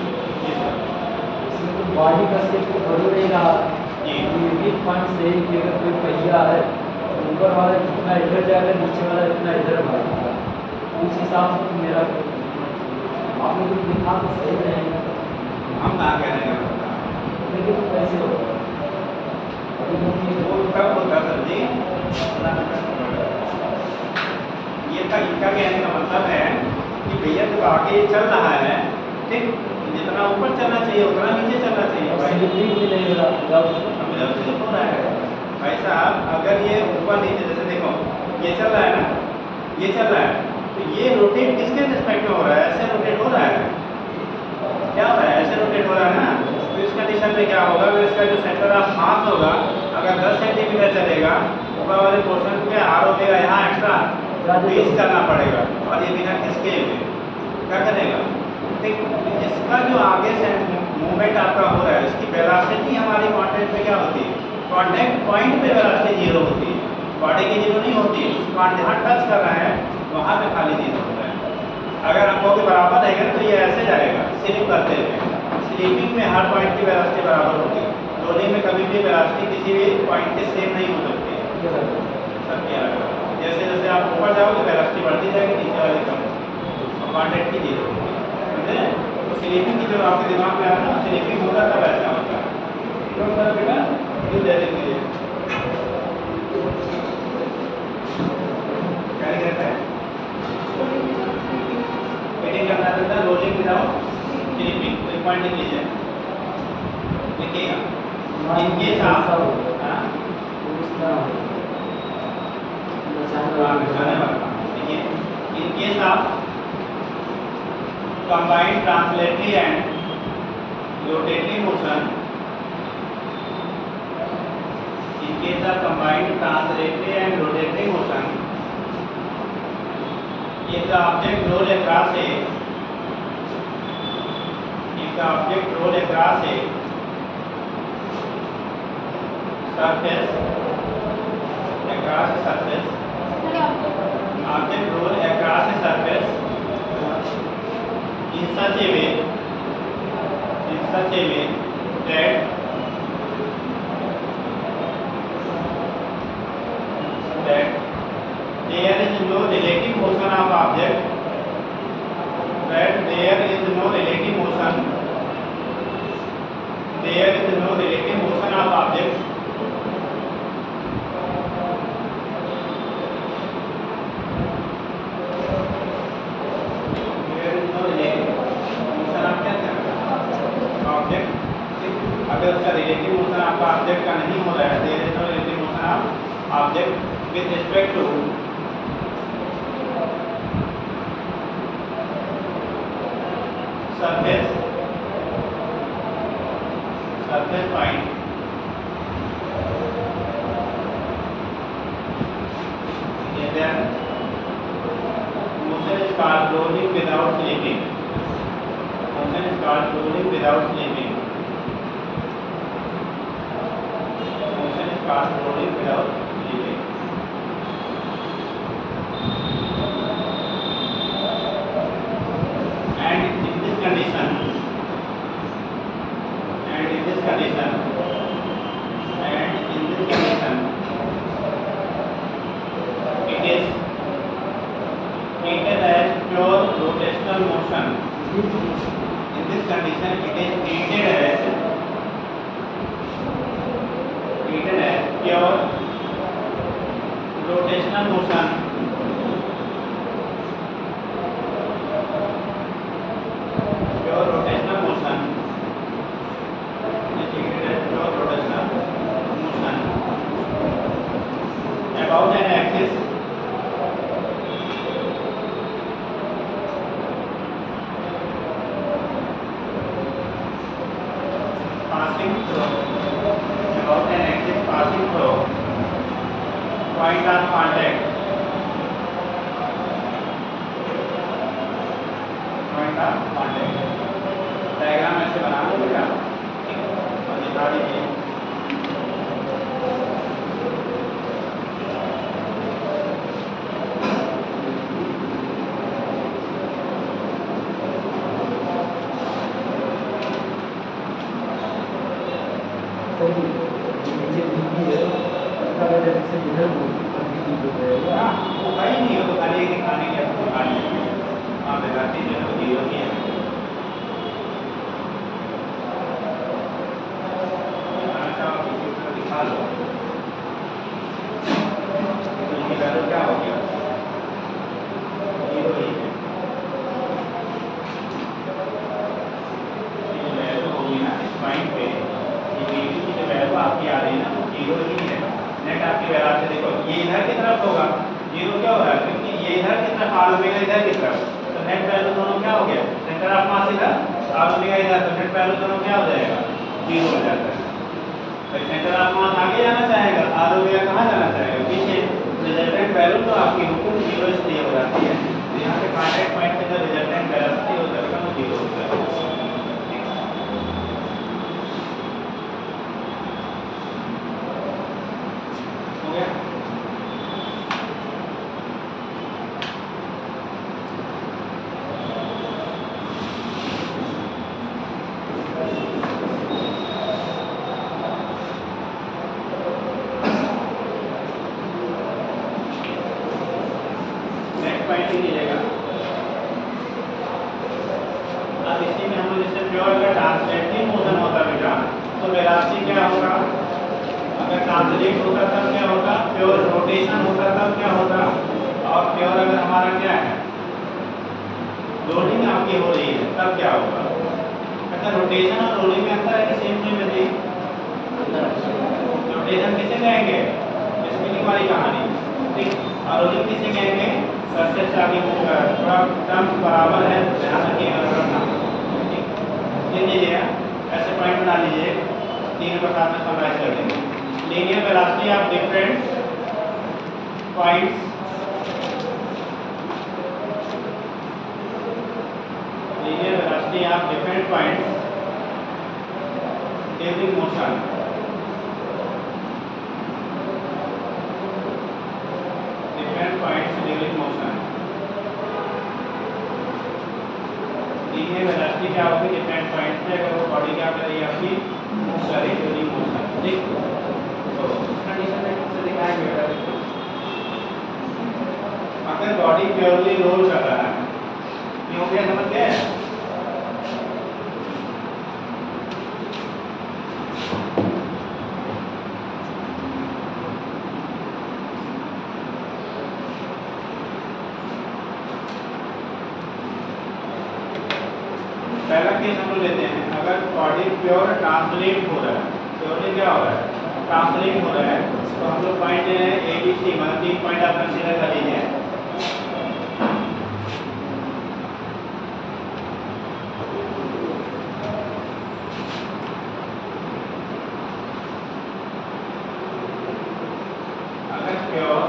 बॉडी का सिर्फ बदल नहीं रहा जी। यूनिट पॉइंट से ही कि अगर कोई पहिया है, ऊपर वाला जितना इधर जाएगा, नीचे वाला इतना इधर भागेगा, उस हिसाब से मेरा आप लोग को दिखा तो सही रहेगा। हम ना कह रहे हैं लेकिन कैसे होगा? अभी मुझे वो कब होगा सर जी? ये का इनका कहने का मतलब है कि भैया जब आगे चल रहा है, ठीक, जितना ऊपर चलना चाहिए उतना नीचे चलना चाहिए। स्लिपिंग भी नहीं हो रहा हो रहा है भाई साहब, अगर ये ऊपर नीचे, जैसे देखो ये चल रहा है ना, ये चल रहा है, तो ये रोटेट किसके रिस्पेक्ट में हो रहा है? ऐसे रोटेट हो रहा है, क्या हो रहा है? ऐसे रोटेट हो रहा है ना। तो इस कंडीशन में क्या होगा, अगर इसका जो सेंटर ऑफ मास होगा, अगर दस सेंटीमीटर चलेगा, ऊपर वाले पोर्शन को आर ओमेगा यहाँ एक्स्ट्रा बीस करना पड़ेगा, और ये बिना किसके हुए क्या करेगा? ठीक, इसका जो आगे से मूवमेंट आपका हो रहा है, इसकी वेलोसिटी हमारी कांटेक्ट पे क्या होती है? कांटेक्ट पॉइंट पे वेलोसिटी जीरो होती है, बॉडी की जीरो नहीं होती है। पॉइंट जहाँ टच कर रहा है वहाँ पे खाली जीरो होता है। अगर आपको भी बराबर रहेगा तो ये ऐसे जाएगा स्लिप करते हुए। स्लीपिंग में हर पॉइंट की वेलोसिटी बराबर होती है, रोलिंग में कभी भी वेलोसिटी किसी भी पॉइंट के सेम नहीं हो सकती है, सबकी अलग अलग। जैसे जैसे आप ऊपर जाओगे वेलोसिटी बढ़ती जाएगी, नीचे वाले कम, और कांटेक्ट की जीरो होती है, समझे? तो स्लीपिंग की जो आपके दिमाग में आ रहा है, स्लीपिंग होगा तब ऐसा होता है। क्यों सर बेटा? क्यों दे देंगे क्या कहता है? मीटिंग करना रहता है, रोलिंग विदाउट स्लीपिंग। कोई पॉइंट लिख लीजिए, लिखिएगा। इनके साथ हाँ in case of combined translatory and rotatory motion, in case of combined translatory and rotatory motion, if the object roll across a if the object roll across a surface across a surface object roll across a surface in such a way in such a way that that there is no relative motion of object that there is no relative motion there is no relative motion of object अगर उसका relative motion आपका object का नहीं हो रहा है, there is no relative motion of object with respect to surface surface point, then motion is called rolling without slipping. Motion is called rolling without slipping. Cars rolling without slipping. And in this condition, and in this condition, rotational motion. In this condition, it is treated as treated as pure rotational motion. Pure rotational motion is treated as pure rotational motion about an axis passing through about an axis passing through point of contact point of contact diagram ऐसे बना लो बेटा और दिखा दीजिए। हाँ, वो भाई नहीं हो तो खाली एक दिखाने की आपको दिखानी है। हाँ बताती है तो जीरो ही है। दिखाना चाहो किसी को दिखा लो। इसकी वैल्यू क्या हो गया? जीरो ही है। ये वैल्यू होगी ना इस पॉइंट पे, ये वीटी की जो वैल्यू आपकी आ रही है ना वो जीरो ही है। नेट आपकी वैल्यू से देखो ये इधर की तरफ होगा, जीरो क्या हो रहा है क्योंकि ये इधर की तरफ आर ओमेगा इधर की तरफ, तो नेट वैल्यू दोनों क्या हो गया? सेंटर ऑफ मास इधर, आर ओमेगा इधर, तो नेट वैल्यू दोनों क्या हो जाएगा? जीरो हो जाता है। तो सेंटर ऑफ मास आगे जाना चाहेगा, आर ओमेगा कहाँ जाना चाहेगा? पीछे। रिजल्टेंट वैल्यू तो आपकी हुकुम जीरो इसलिए हो जाती है। तो यहाँ पे कॉन्टैक्ट पॉइंट पे जो रिजल्टेंट वेलोसिटी हो जाएगा वो जीरो हो जाएगा। हो गया? नेक्स्ट पॉइंट ही लीजिएगा। अब इसी में हम लोग जैसे प्योर का ट्रांसलेटिव मोशन होता है बेटा, तो वेलोसिटी क्या होगा? अगर ट्रांसलेट होता तब क्या होगा? प्योर रोटेशन होता तब क्या होगा? और प्योर अगर हमारा क्या है लोडिंग आपकी हो रही है तब क्या होगा? अच्छा रोटेशन और रोलिंग में अंतर है कि सेम सेम है? रोटेशन किसे कहेंगे? स्पिनिंग वाली कहानी, ठीक। और रोलिंग किसे कहेंगे? सरफेस से आगे मूव कर, थोड़ा टर्म्स बराबर है, ध्यान रखिएगा रखना, ठीक। लिख लीजिए, ऐसे पॉइंट बना लीजिए, तीन को साथ में समराइज कर देंगे। Linear velocity of different points, linear velocity of different points during motion, different points during motion. Linear velocity क्या होगी? डिफरेंट पॉइंट्स पे अगर वो बॉडी क्या कर रही है आपकी मूव कर रही है ड्यूरिंग मोशन, ठीक। तो इस कंडीशन में कैसे दिखाएंगे बेटा? देखो अगर बॉडी प्योरली रोल कर रहा है, ये हो गया, समझ गए? पहला केस हम लोग लेते हैं, अगर बॉडी प्योर ट्रांसलेट हो रहा है, प्योरली क्या हो रहा है? ट्रांसलेट हो रहा है, तो हम लोग पॉइंट ले रहे हैं ए बी सी, मतलब तीन पॉइंट आप कंसीडर कर लीजिए। अगर प्योर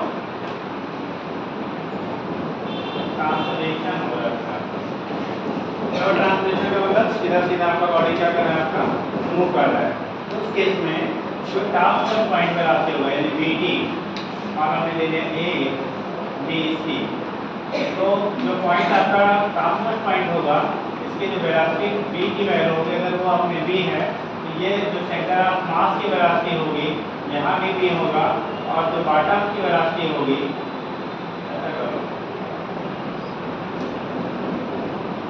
ट्रांसलेशन हो रहा है, प्योर ट्रांसलेशन का मतलब सीधा सीधा आपका बॉडी क्या कर रहा है? आपका मूव कर रहा है। उस केस में जो टॉप पॉइंट पर आपके हुआ यानी बी टी और हमने ले लिया ए बी सी, तो जो पॉइंट आपका टॉप पॉइंट होगा इसकी जो वेलोसिटी बी की वैल्यू होगी, अगर वो आपने बी है तो ये जो सेंटर ऑफ मास की वेलोसिटी होगी यहाँ भी बी होगा, और जो बॉटम की वेलोसिटी होगी, ऐसा करो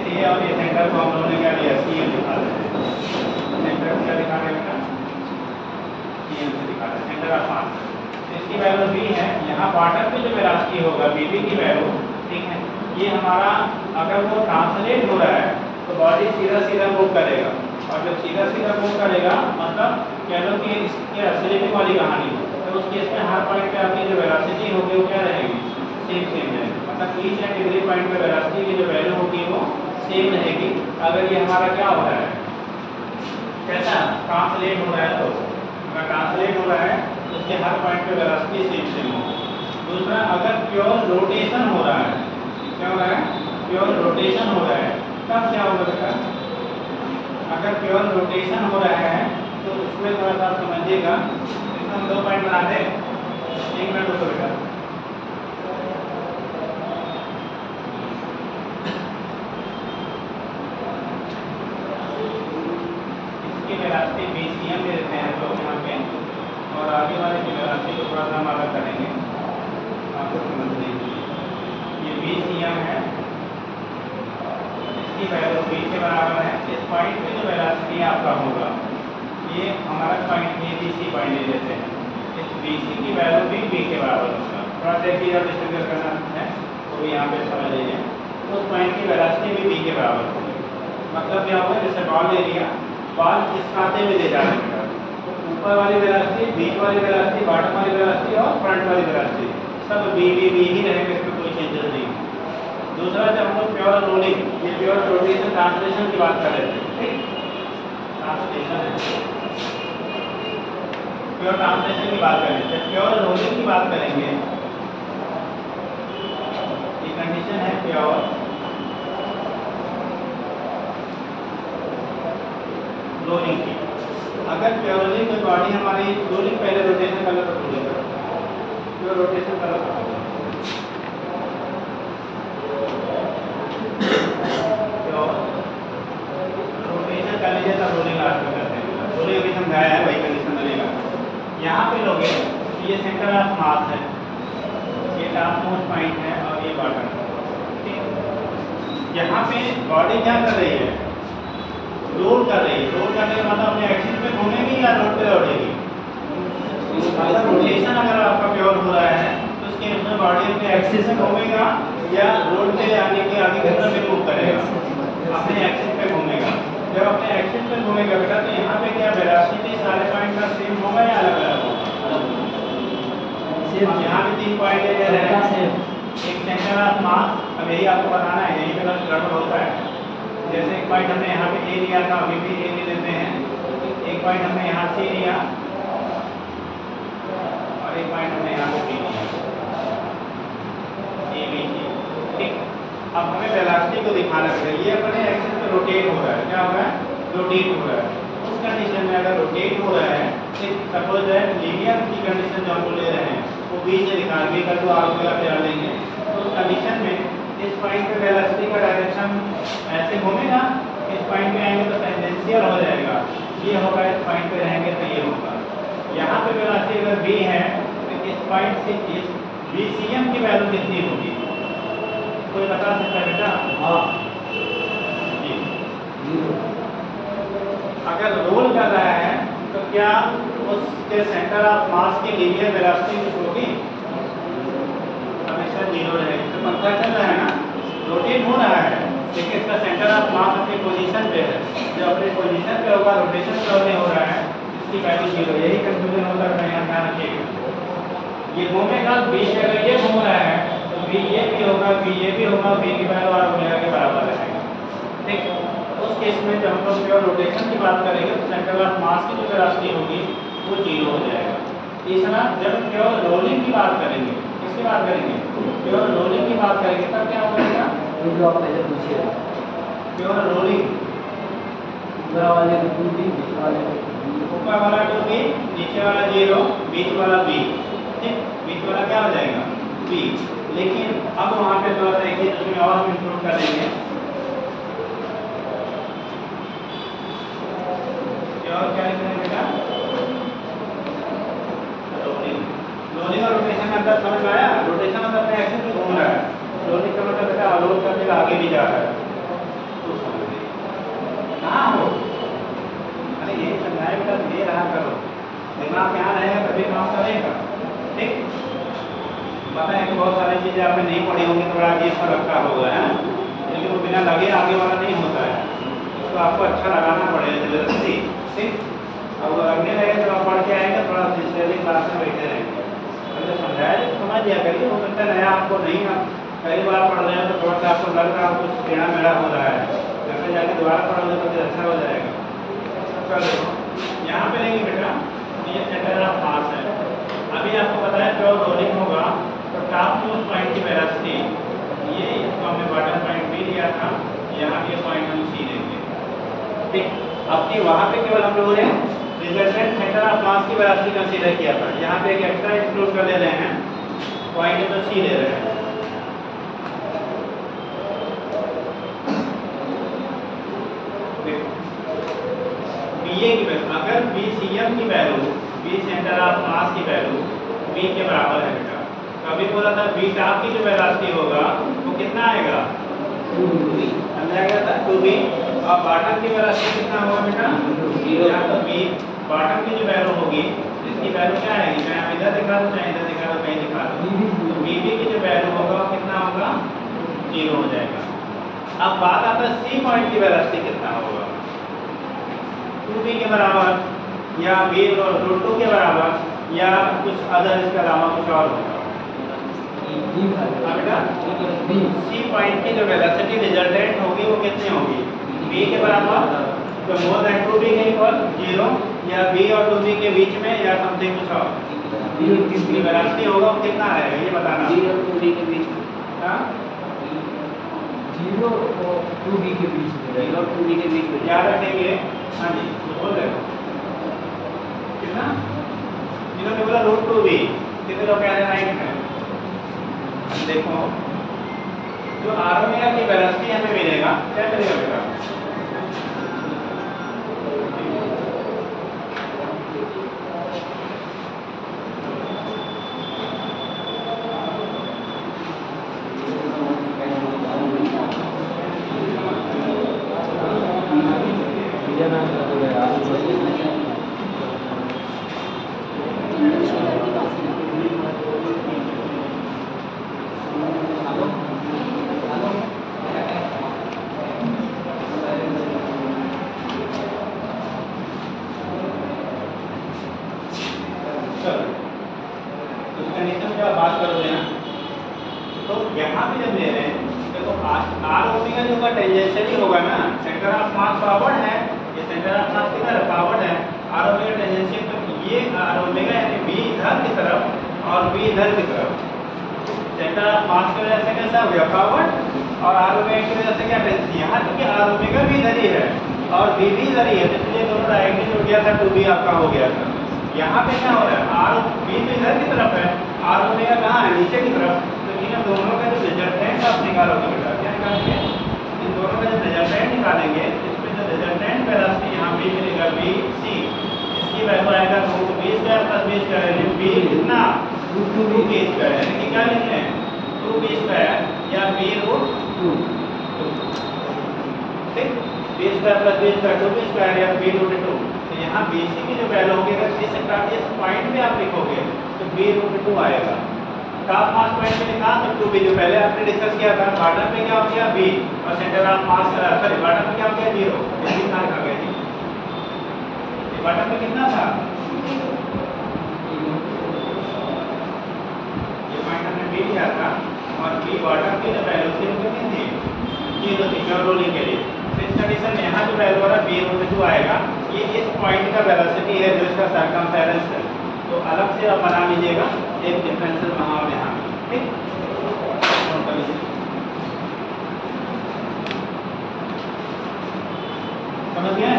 ये और ये सेंटर को हम लोगों ने क्या लिया, सी एम दिखा रहे हैं। सेंटर को क्या दिखा रहे हैं बेटा, सी एम से दिखा रहे हैं, सेंटर ऑफ मास। इसकी वैल्यू बी है। यहाँ बॉटम पे जो वेलोसिटी होगा बीबी की वैल्यू, ठीक है, ये हमारा अगर वो ट्रांसलेट हो रहा है तो बॉडी सीधा सीधा मूव करेगा, और जब सीधा सीधा मूव करेगा मतलब कह लो कि इसके एक्सेलरेटिंग वाली कहानी हो, तो उस केस में हर पॉइंट पे आपकी जो वेलोसिटी होगी वो क्या रहेगी, सेम सेम रहेगी। मतलब ईच एंड एवरी पॉइंट पे वेलोसिटी की जो वैल्यू होगी वो सेम रहेगी। अगर ये हमारा क्या हो रहा है, कैसा ट्रांसलेट हो रहा है, तो अगर ट्रांसलेट हो रहा है तो उसके हर पॉइंट पे वेलोसिटी सेम सेम होगी। दूसरा, अगर प्योर रोटेशन हो रहा है, क्या हो रहा है, प्योर रोटेशन हो रहा है, तब क्या होगा बेटा, अगर प्योर रोटेशन हो रहा है तो उसमें थोड़ा सा आप समझिएगा। इसमें हम दो पॉइंट बना दें, एक मिनट रुको बेटा। इसकी वेलोसिटी बीसीएम दे देते हैं लोग यहाँ पे, और आगे वाले की वेलोसिटी को थोड़ा सा हम अलग करेंगे आपको समझने के लिए। ये बीसीएम है, इसकी वैल्यू बी के बराबर है। इस पॉइंट पे जो वेलोसिटी आपका होगा, ये हमारा point A B C point ले लेते हैं, इस बी सी की वैल्यू भी बी के बराबर होगा। थोड़ा देखिए जब डिस्कस करना है तो भी यहाँ पे समझ लीजिए, उस पॉइंट की वेलोसिटी भी बी के बराबर होगी। मतलब क्या होगा, जैसे बॉल ले लिया, बॉल इस खाते में ले जा रहे हैं, तो ऊपर वाली वेलोसिटी, बीच वाली वेलोसिटी, बॉटम वाली वेलोसिटी और फ्रंट वाली वेलोसिटी सब बी बी बी ही रहेंगे, इसमें कोई चेंजेस नहीं। दूसरा, जब हम लोग प्योर रोलिंग, ये प्योर रोटेशन ट्रांसलेशन की बात कर रहे थे, ठीक, ट्रांसलेशन है, प्योर ट्रांसलेशन की बात करें, जब प्योर रोलिंग की बात करेंगे, ये कंडीशन है प्योर रोलिंग की। अगर प्योरली कोई बॉडी हमारी रोलिंग, पहले रोटेशन कर लो तो रोलिंग करो, प्योर रोटेशन कर लो तो रोटेशन कर लीजिए तब रोलिंग लास्ट में करते हैं। रोलिंग अभी समझाया है, वही कंडीशन लगेगा। यहाँ पे लोगे ये सेंटर ऑफ मास है, ये टॉप मोस्ट पॉइंट है और ये बॉटम, ठीक। यहाँ पे बॉडी क्या कर रही है, रोल कर रही है। रोल करने का मतलब अपने एक्सिस पे घूमेगी या रोड पे दौड़ेगी। मतलब रोटेशन अगर आपका प्योर हो रहा है तो उसके उसमें बॉडी अपने एक्सिस में घूमेगा या रोड पे आने के आगे की तरफ मूव करेगा, अपने एक्सिस पे घूमेगा। जब अपने एक्सिस पे घूमेगा बेटा, तो यहाँ पे क्या वेलोसिटी सारे पॉइंट का सेम होगा या अलग अलग होगा। यहाँ पे तीन पॉइंट ले रहे हैं, एक सेंटर ऑफ मास, अब यही आपको बताना है, यही पे गड़बड़ होता है। जैसे एक पॉइंट हमने यहाँ पे ए लिया था, अभी भी ए ले लेते हैं। एक पॉइंट हमने यहाँ से लिया और एक पॉइंट हमने यहाँ पे बी लिया, ए बी सी, ठीक। अब हमें वेलोसिटी को दिखाना है, ये अपने एक्सिस पे रोटेट हो रहा है, क्या हो रहा है, रोटेट हो रहा है। उस कंडीशन में अगर रोटेट हो रहा है, सपोज है लीनियर की कंडीशन जो हम ले रहे हैं वो बी से दिखा, बी का तो आगे का तैयार लेंगे, तो उस कंडीशन में इस पॉइंट पे वेलोसिटी का डायरेक्शन ऐसे घूमेगा, इस पॉइंट पे आएंगे तो टेंजेंशियल हो जाएगा, ये होगा, इस पॉइंट पे रहेंगे तो ये होगा। यहाँ पे वेलोसिटी अगर v है तो इस पॉइंट से इस बीसीएम की वैल्यू कितनी होगी, कोई बता सकता है बेटा? हाँ जी। अगर रोल कर रहा है तो क्या उसके सेंटर ऑफ मास की लीनियर वेलोसिटी कुछ होगी, हमेशा जीरो रहेगी। तो पंखा चल रहा है ना, रोटेट हो रहा है, लेकिन इसका सेंटर ऑफ मास अपनी पोजीशन पे है, जो अपनी पोजीशन पे होगा, रोटेशन पे हो रहा है, इसकी वैल्यू जीरो। यही कंफ्यूजन होता है, यहाँ ध्यान रखिएगा। ये घूमेगा, बी से अगर ये घूम रहा है तो बी ये भी होगा, बी ये भी होगा, बी की वैल्यू और ओमेगा के बराबर रहेगा, ठीक। उस केस में जब हम लोग प्योर रोटेशन की बात करेंगे तो सेंटर ऑफ मास की जो वेलोसिटी होगी वो जीरो हो जाएगा। तीसरा, जब प्योर रोलिंग की बात करेंगे, किसकी बात करेंगे, प्योर रोलिंग की बात करेंगे, तब क्या होगा, जो आप पहले पूछिए, प्योर रोलिंग, ऊपर वाले को टू बी, बीच वाले को ऊपर वाला टू बी, नीचे वाला जीरो, बीच वाला बी, ठीक। बीच वाला क्या हो जाएगा, बी। लेकिन अब वहाँ पे थोड़ा सा एक चीज उसमें और हम इंक्लूड करेंगे, और क्या लिखना है बेटा, रोलिंग। रोलिंग और रोटेशन में अंतर समझ में आया? रोटेशन मतलब अपने एक्सिस पे घूम रहा है, रोलिंग का मतलब बेटा रोल करने का आगे भी जा रहा है, तो समझ लीजिए कहाँ हो। अरे यही समझाए बेटा, ये रहा करो, दिमाग यहाँ रहेगा तभी काम करेगा। ठीक, पता है कि बहुत सारी चीज़ें आपने नहीं पढ़ी होंगी तो बड़ा अजीब सा लगता होगा है, लेकिन वो बिना लगे आगे वाला नहीं होता है, उसको आपको अच्छा लगाना पड़ेगा जबरदस्ती। ठीक, अब वो लगने लगे तो आप पढ़ के आएंगे, थोड़ा सिंसियरली क्लास में बैठे रहेंगे। अगर समझाया तो समझ दिया करिए, हो सकता है नया आपको नहीं, आप पहली बार पढ़ रहे हैं तो थोड़ा सा आपको लग रहा है कुछ टेढ़ा मेढ़ा हो रहा है, घर में जाके दोबारा पढ़ोगे तो फिर अच्छा हो जाएगा। चलो यहाँ पे लेंगे बेटा, ये सेंटर ऑफ मास है। अभी आपको पता है जो रोलिंग होगा तो टॉप मोस्ट पॉइंट की वेलोसिटी, ये इसको हमने बॉटम पॉइंट भी लिया था, यहाँ ये पॉइंट हम सी लेंगे। ठीक, अब कि वहाँ पे केवल हम लोगों ने रिजल्टेंट सेंटर ऑफ मास की वेलोसिटी कंसीडर किया था, यहाँ पे एक एक्स्ट्रा इंक्लूड कर ले रहे हैं, पॉइंट तो सी ले रहे हैं। बीए की वैल्यू, अगर बी सी एम की value, B centre of mass की वैल्यू बी के बराबर है बेटा, अभी बोला था बी टॉप की जो वेलोसिटी होगा वो कितना आएगा, समझाया था टू बी, और बॉटम की वेलोसिटी कितना होगा बेटा, या तो बी बॉटम की जो वैल्यू होगी इसकी वैल्यू क्या आएगी, मैं इधर दिखा दूँ चाहे इधर दिखा दूँ, कहीं दिखा दूँ, तो बी बी की जो वैल्यू होगा वो कितना होगा, जीरो हो जाएगा। अब बात आता है सी पॉइंट की वेलोसिटी कितना होगा, टू बी के बराबर या बी रूट टू के बराबर या कुछ अदर इसके अलावा कुछ और होगा। बेटा सी पॉइंट की जो वेलोसिटी रिजल्टेंट होगी वो कितनी होगी, बी के बराबर, तो मोर देन टू बी के इक्वल जीरो, या बी और टू बी के बीच में या समथिंग कुछ और वेलोसिटी होगा वो कितना रहेगा ये बताना। जीरो और टू बी के बीच में, हाँ जीरो और टू बी के बीच में, जीरो और टू बी के बीच में याद रखेंगे। हाँ जी बोल रहे हो कितना, जिन्होंने बोला रूट टू बी, कितने लोग कह रहे हैं राइट है। देखो जो आर ओमेगा की वेलोसिटी हमें मिलेगा, क्या मिलेगा बेटा, आपका हो गया था। यहाँ पे क्या हो रहा है, आर बी तो इधर की तरफ है, आर ओमेगा कहाँ है, नीचे की तरफ, तो इन दोनों का जो रिजल्टेंट आप निकालोगे बेटा, क्या निकालेंगे, इन दोनों का जो रिजल्टेंट निकालेंगे, इसमें जो रिजल्टेंट वेलोसिटी यहाँ बी मिलेगा बी सी, इसकी वैल्यू आएगा root B square plus B square, यानी बी कितना रूट टू बी स्क्वायर, यानी कि क्या लिखते हैं टू बी स्क्वायर या बी रूट टू, ठीक, B square plus B square two B square या बी रूट टू। यहाँ बी सी की जो वैल्यू होगी अगर इस इस पॉइंट पे आप लिखोगे तो बी रूट टू आएगा, टॉप मास पॉइंट पे लिखा तो टू बी, जो पहले आपने डिस्कस किया था, बॉटम पे क्या हो गया बी और centre of mass sorry bottom पे क्या हो गया जीरो, ये कितना लिखा गया जी, बॉटम पे कितना था, ये पॉइंट हमने बी लिया था और बी बॉटम की जो वैल्यू थी वो कितनी थी, जीरो थी, जो रोलिंग के लिए। इस कंडीशन में यहाँ जो वैल्यू वाला बी रूट टू आएगा, ये इस पॉइंट का वेलोसिटी है जो इसका सर्कमफेरेंस है, तो अलग से आप बना लीजिएगा एक डिफरेंशियल बनाओ यहाँ, ठीक, समझ गए।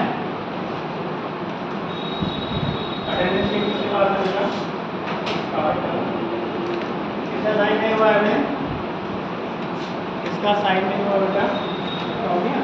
अटेंडेंस शीट किसके पास है बेटा, किसका साइन नहीं हुआ है, किसका साइन नहीं हुआ बेटा, हो गया।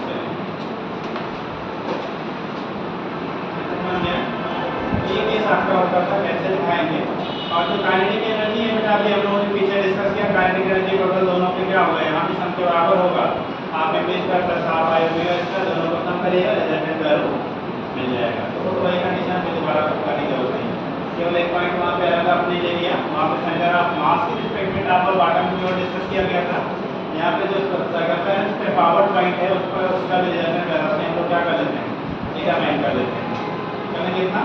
ये केस आपका होता था कैसे दिखाएंगे। और जो काइनेटिक एनर्जी है बेटा अभी हम लोगों ने पीछे डिस्कस किया, काइनेटिक एनर्जी टोटल दोनों के क्या होगा, यहाँ भी सम के बराबर होगा। आप M square plus half I omega square दोनों को सम करिएगा, रिजल्टेंट वैल्यू मिल जाएगा। तो वही कंडीशन में दोबारा करने की जरूरत नहीं, केवल एक पॉइंट वहाँ पे अलग आपने ले लिया, वहाँ पे सेंटर ऑफ मास के रिस्पेक्ट में टॉप और बॉटम की ओर डिस्कस किया गया था। यहाँ पे जो सर्कमफेरेंस पे पावर पॉइंट है उस पर उसका भी रिजल्टेंट वैल्यू से हम लोग क्या कर लेते हैं, एग्जामिन कर लेते हैं। करेंगे इतना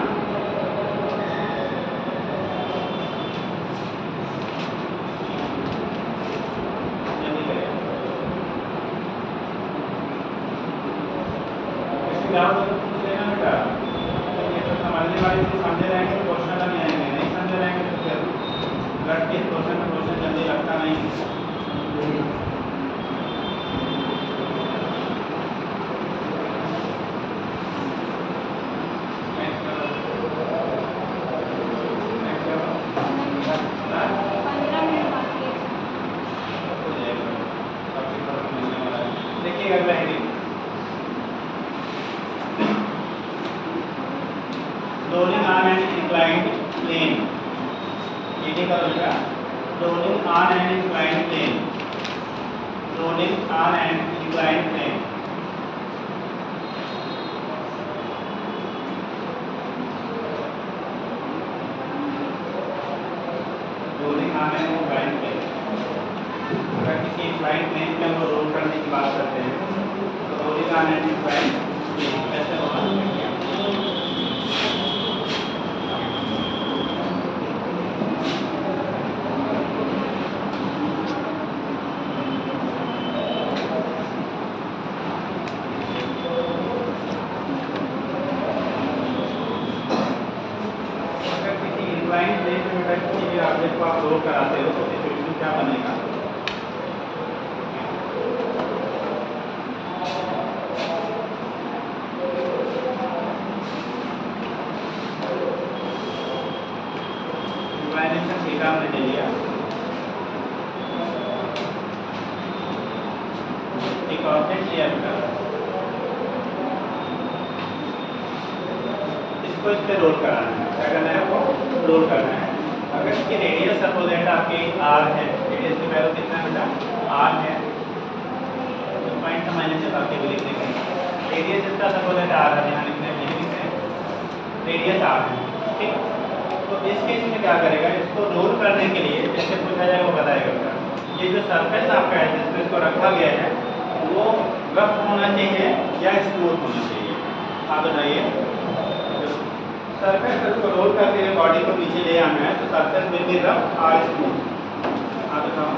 जल्दी करें, किसी डाउट हो तो पूछ लेना बेटा। ये तो समझने वाली चीज समझे रहेंगे तो क्वेश्चन नहीं आएंगे, नहीं समझे रहेंगे तो फिर ब्लड के क्वेश्चन में क्वेश्चन जल्दी लगता नहीं। देखिएगा अगला heading, rolling on an inclined plane. ये क्या करोगे, rolling on an inclined plane, rolling on an inclined plane. Rolling on an inclined plane, अगर किसी इंक्लाइंड प्लेन में वो रोल करने की बात करते हैं तो rolling on an inclined plane कैसे होगा। ऑब्जेक्ट को आप रोल कराते हो तो सिचुएशन क्या बनेगा, इंक्लिनेशन थीटा हमने ले लिया, एक ऑब्जेक्ट लिया बेटा, इसको इस पे रोल कराना है। क्या करना है आपको, रोल करना है। अगर इसकी रेडियस सपोज है आपकी आर है, रेडियस की वैल्यू कितना है बेटा, आर है, तो पॉइंट समझने से बाकी भी लिखने के रेडियस इसका सपोज है आर है, यहाँ लिखने में लिखते हैं रेडियस आर है, ठीक। तो इस केस में क्या करेगा, इसको रोल करने के लिए जैसे पूछा जाएगा वो बताएगा बेटा, ये जो सरफेस आपका है जिसमें इसको रखा गया है वो रफ होना चाहिए या स्मूथ होना चाहिए। आप बताइए, सरफेस को रोल करके बॉडी को पीछे ले आना है तो सरफेस विल बी रफ और स्मूथ। आप बताओ,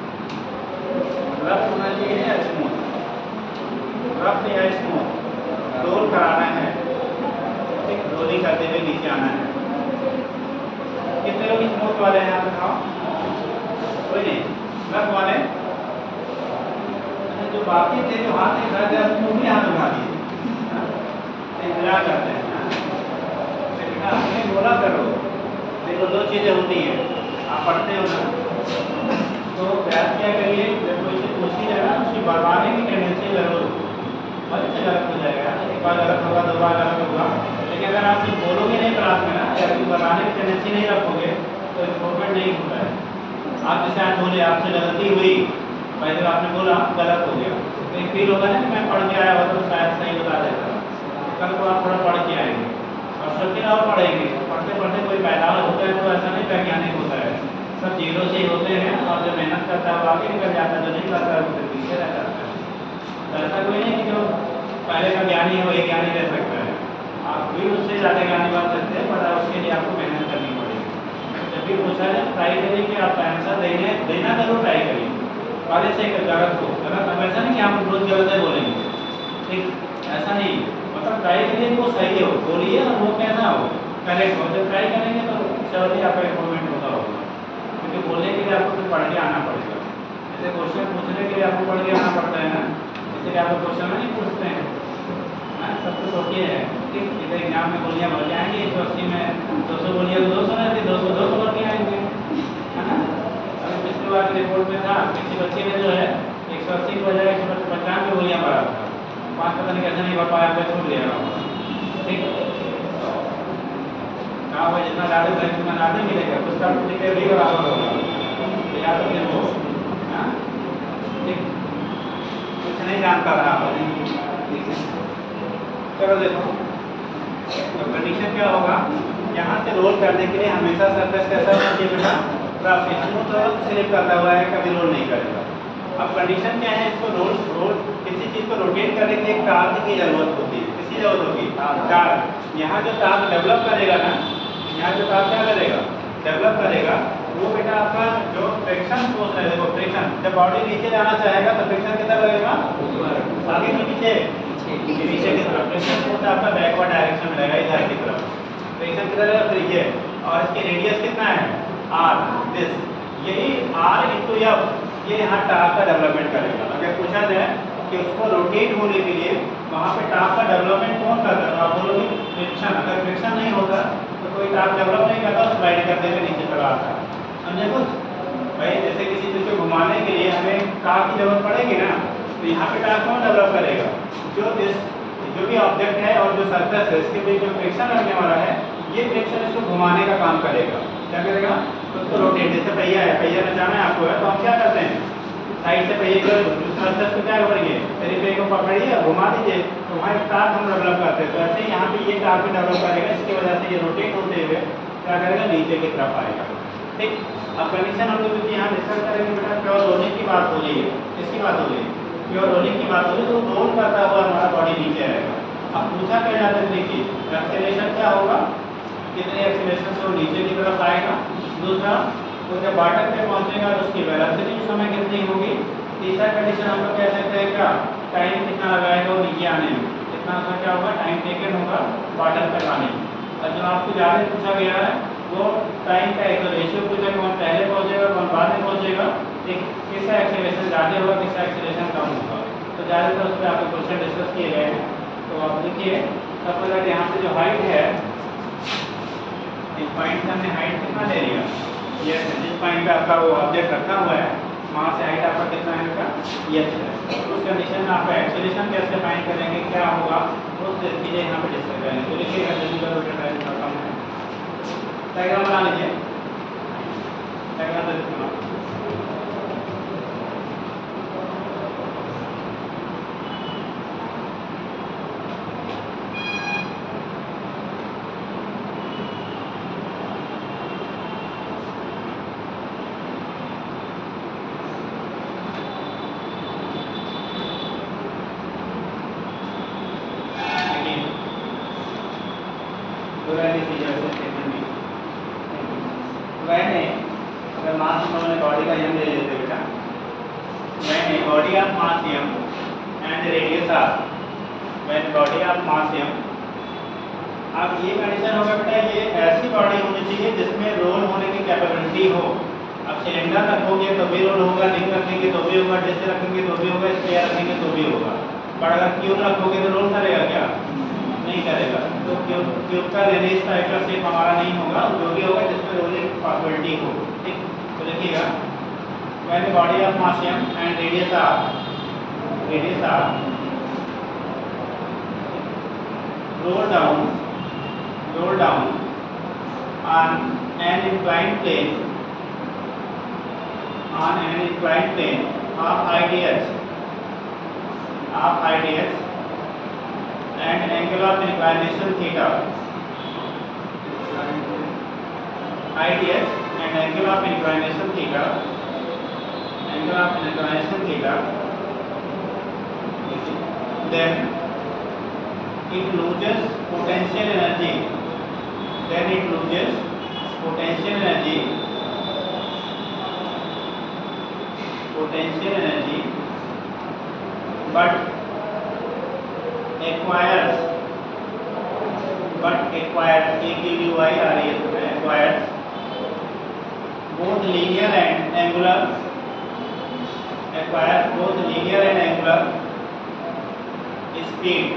रफ होना चाहिए या स्मूथ, रफ या स्मूथ रोल कराना है, ठीक। रोलिंग करते हुए नीचे आना है। कितने लोग स्मूथ वाले हैं आप बताओ, कोई नहीं, रफ वाले जो बाकी थे जो हाथ नहीं उठाते वो भी हाथ उठा दिए, इंतजार करते हैं। आपने बोला करो, देखो दो चीजें होती हैं, आप पढ़ते हो ना तो प्रयास क्या करिए, जब कोई चीज पूछी जाए ना उसकी बरवाने की टेंडेंसी जरूर हो, बहुत से गलत हो जाएगा, एक बार गलत होगा दो बार गलत होगा, लेकिन अगर आप कुछ बोलोगे नहीं क्लास में ना या फिर बरवाने की टेंडेंसी नहीं रखोगे तो इम्प्रूवमेंट नहीं होता है। आप जैसे आज बोले आपसे गलती हुई, पहले आपने बोला गलत हो गया तो एक फील होगा ना कि मैं पढ़ के आया हुआ तो शायद सही बता देता, कल को आप थोड़ा पढ़ के आएंगे और सबके और पढ़ेंगे, पढ़ते पढ़ते कोई पैदावार होता है तो ऐसा नहीं वैज्ञानिक होता है, सब जीरो से ही होते हैं और जो मेहनत करता है वो आगे निकल जाता है, जो नहीं करता है वो फिर पीछे रह जाता है। तो ऐसा कोई नहीं कि जो पहले का ज्ञानी है वही ज्ञानी रह सकता है, आप भी उससे ज़्यादा ज्ञानी बन सकते हैं, पर उसके लिए आपको मेहनत करनी पड़ेगी। जब भी पूछा जाए ट्राई करिए कि आप आंसर देने देना जरूर ट्राई करिए, पहले से गलत हो गलत, अब ऐसा नहीं कि आप रोज गलत है बोलेंगे, ठीक, ऐसा नहीं, मतलब ट्राई करिए वो सही हो बोलिए और वो कैसा हो करेक्ट हो, जब ट्राई करेंगे तो चलिए आपका इम्प्रूवमेंट होता होगा, क्योंकि बोलने के लिए आपको फिर पढ़ के आना पड़ेगा। जैसे क्वेश्चन पूछने के लिए आपको पढ़ के आना पड़ता है ना, इसलिए आपको क्वेश्चन में नहीं पूछते हैं ना, सब कुछ ओके है, ठीक। इधर एग्जाम में गोलियाँ भर जाएंगी, एक सौ अस्सी में दो सौ बोलिए तो दो सौ रहती, दो सौ दो सौ भर के आएंगे, है ना। अभी पिछली बार की रिपोर्ट में था किसी बच्चे ने जो है एक सौ अस्सी की बजाय एक सौ पचानवे गोलियाँ भरा था, पाँच पता नहीं कैसे नहीं भर पाया, छूट गया, ठीक। यहाँ पर जितना ज़्यादा करेंगे उतना ज़्यादा मिलेगा, कुछ का टिकट भी बराबर होगा। तो या तो फिर वो हाँ ठीक, कुछ नहीं जानता रहा आप। चलो देखो, तो कंडीशन क्या होगा, यहाँ से रोल करने के लिए हमेशा सरफेस कैसा होना चाहिए बेटा, रफ स्मूथ और स्लिप करता हुआ है, कभी रोल नहीं करेगा। अब कंडीशन क्या है, इसको रोल रोल किसी चीज़ को रोटेट करने के लिए एक टार्क की जरूरत होती है। किसकी जरूरत होगी, टार्क। यहाँ जो टार्क डेवलप करेगा ना, यहाँ जो टार्क क्या करेगा, डेवलप करेगा, वो बेटा आपका जो फ्रिक्शन फोर्स है, देखो फ्रिक्शन, जब बॉडी नीचे जाना चाहेगा तो फ्रिक्शन कितना लगेगा, आगे की पीछे नीचे की तरफ। फ्रिक्शन फोर्स आपका बैकवर्ड डायरेक्शन में लगेगा, इधर की तरफ। फ्रिक्शन किधर है, फिर ये, और इसकी रेडियस कितना है, आर, दिस, यही आर इंटू एफ, ये यहाँ टार्क का डेवलपमेंट करेगा। अगर पूछा जाए कि उसको रोटेट होने के लिए वहाँ पे टार्क का डेवलपमेंट कौन करता है, तो आप बोलोगे फ्रिक्शन। अगर फ्रिक्शन नहीं होता तो कोई टार्क डेवलप नहीं करता, स्लाइड करते हुए नीचे चला आता है। समझे कुछ भाई, जैसे किसी चीज़ को घुमाने के लिए हमें टार्क की जरूरत पड़ेगी ना, तो यहाँ पे टार्क कौन डेवलप करेगा, जो इस जो भी ऑब्जेक्ट है और जो सरफेस है इसके बीच जो फ्रिक्शन लगने वाला है, ये फ्रिक्शन इसको घुमाने का काम करेगा। क्या करेगा, उसको रोटेट, जैसे पहिया है, पहिया में जाना है आपको है, तो हम क्या करते हैं, साइड से पहिए को सरफेस को क्या करेंगे, तेरे पहिए को पकड़िए घुमा दीजिए, तो वहाँ एक टार्क हम डेवलप करते हैं। तो ऐसे ही यहाँ पे ये टार्क डेवलप करेगा, इसकी वजह से ये रोटेट होते हुए क्या करेगा, नीचे की तरफ आएगा। ठीक, अब कंडीशन हम लोग यहाँ डिस्कस करेंगे बेटा, प्योर रोलिंग की बात हो रही है, किसकी बात हो रही है, प्योर रोलिंग की बात हो रही है, तो रोल करता हुआ हमारा बॉडी नीचे आएगा। अब पूछा क्या जाता है, देखिए एक्सेलरेशन क्या होगा, कितने एक्सेलरेशन से वो नीचे की तरफ आएगा। दूसरा, तो जब बॉटम पे पहुंचेगा तो उसकी वेलोसिटी उस समय कितनी होगी। तीसरा कंडीशन हम लोग कह सकते हैं क्या, टाइम कितना लगाएगा वो नीचे आने में, कितना उसका क्या होगा, टाइम टेकन होगा बॉटम तक आने में। और जो आपको ज़्यादा पूछा गया है वो टाइम का एक रेशियो पूछा, कौन पहले पहुंचेगा कौन बाद में पहुंचेगा, एक किसका एक्सेलरेशन ज़्यादा होगा किसका एक्सेलरेशन कम होगा। तो ज़्यादातर उस पर आपके क्वेश्चन डिस्कस किए गए हैं। तो आप देखिए सबसे पहले यहाँ से जो हाइट है, इस पॉइंट से हमने हाइट कितना ले लिया, ये जिस पॉइंट पे आपका वो ऑब्जेक्ट रखा हुआ है वहाँ से हाइट आपका कितना है का, ये है। उस कंडीशन में आपका एक्सेलरेशन कैसे फाइंड करेंगे, क्या होगा, वो चीज़ें यहाँ पे डिस्कस करेंगे। तो देखिए जल्दी कम है, डायग्राम बना लीजिए, डायग्राम जल्दी बना। मैंने अगर मास उन्होंने बॉडी का यम ले लेते बेटा, मैंने body of mass M and radius R, मैंने बॉडी ऑफ मास यम। अब ये कंडीशन होगा बेटा, ये ऐसी बॉडी होनी चाहिए जिसमें रोल होने की कैपेबिलिटी हो। अब सिलेंडर रखोगे तो भी रोल होगा, रिंग रखेंगे तो भी होगा, डिस्क रखेंगे तो भी होगा, स्क्वायर रखेंगे तो भी होगा। पर अगर क्यूब रखोगे तो रोल करेगा क्या, नहीं करेगा। तो क्यूब क्यूब का रेडियस टाइप का शेप हमारा नहीं होगा, जो भी होगा जिसमें रोलिंग पॉसिबिलिटी हो। ठीक, तो देखिएगा, मैंने body of mass m and radius r, radius r roll down roll down on an inclined plane on an inclined plane of I D H of I D H and angle of inclination theta, I D H and angle of inclination theta, angle of inclination theta, then it loses potential energy, then it loses potential energy, potential energy, but acquires but acquires A Q U I R E S acquires both linear and angular acquires both linear and angular speed,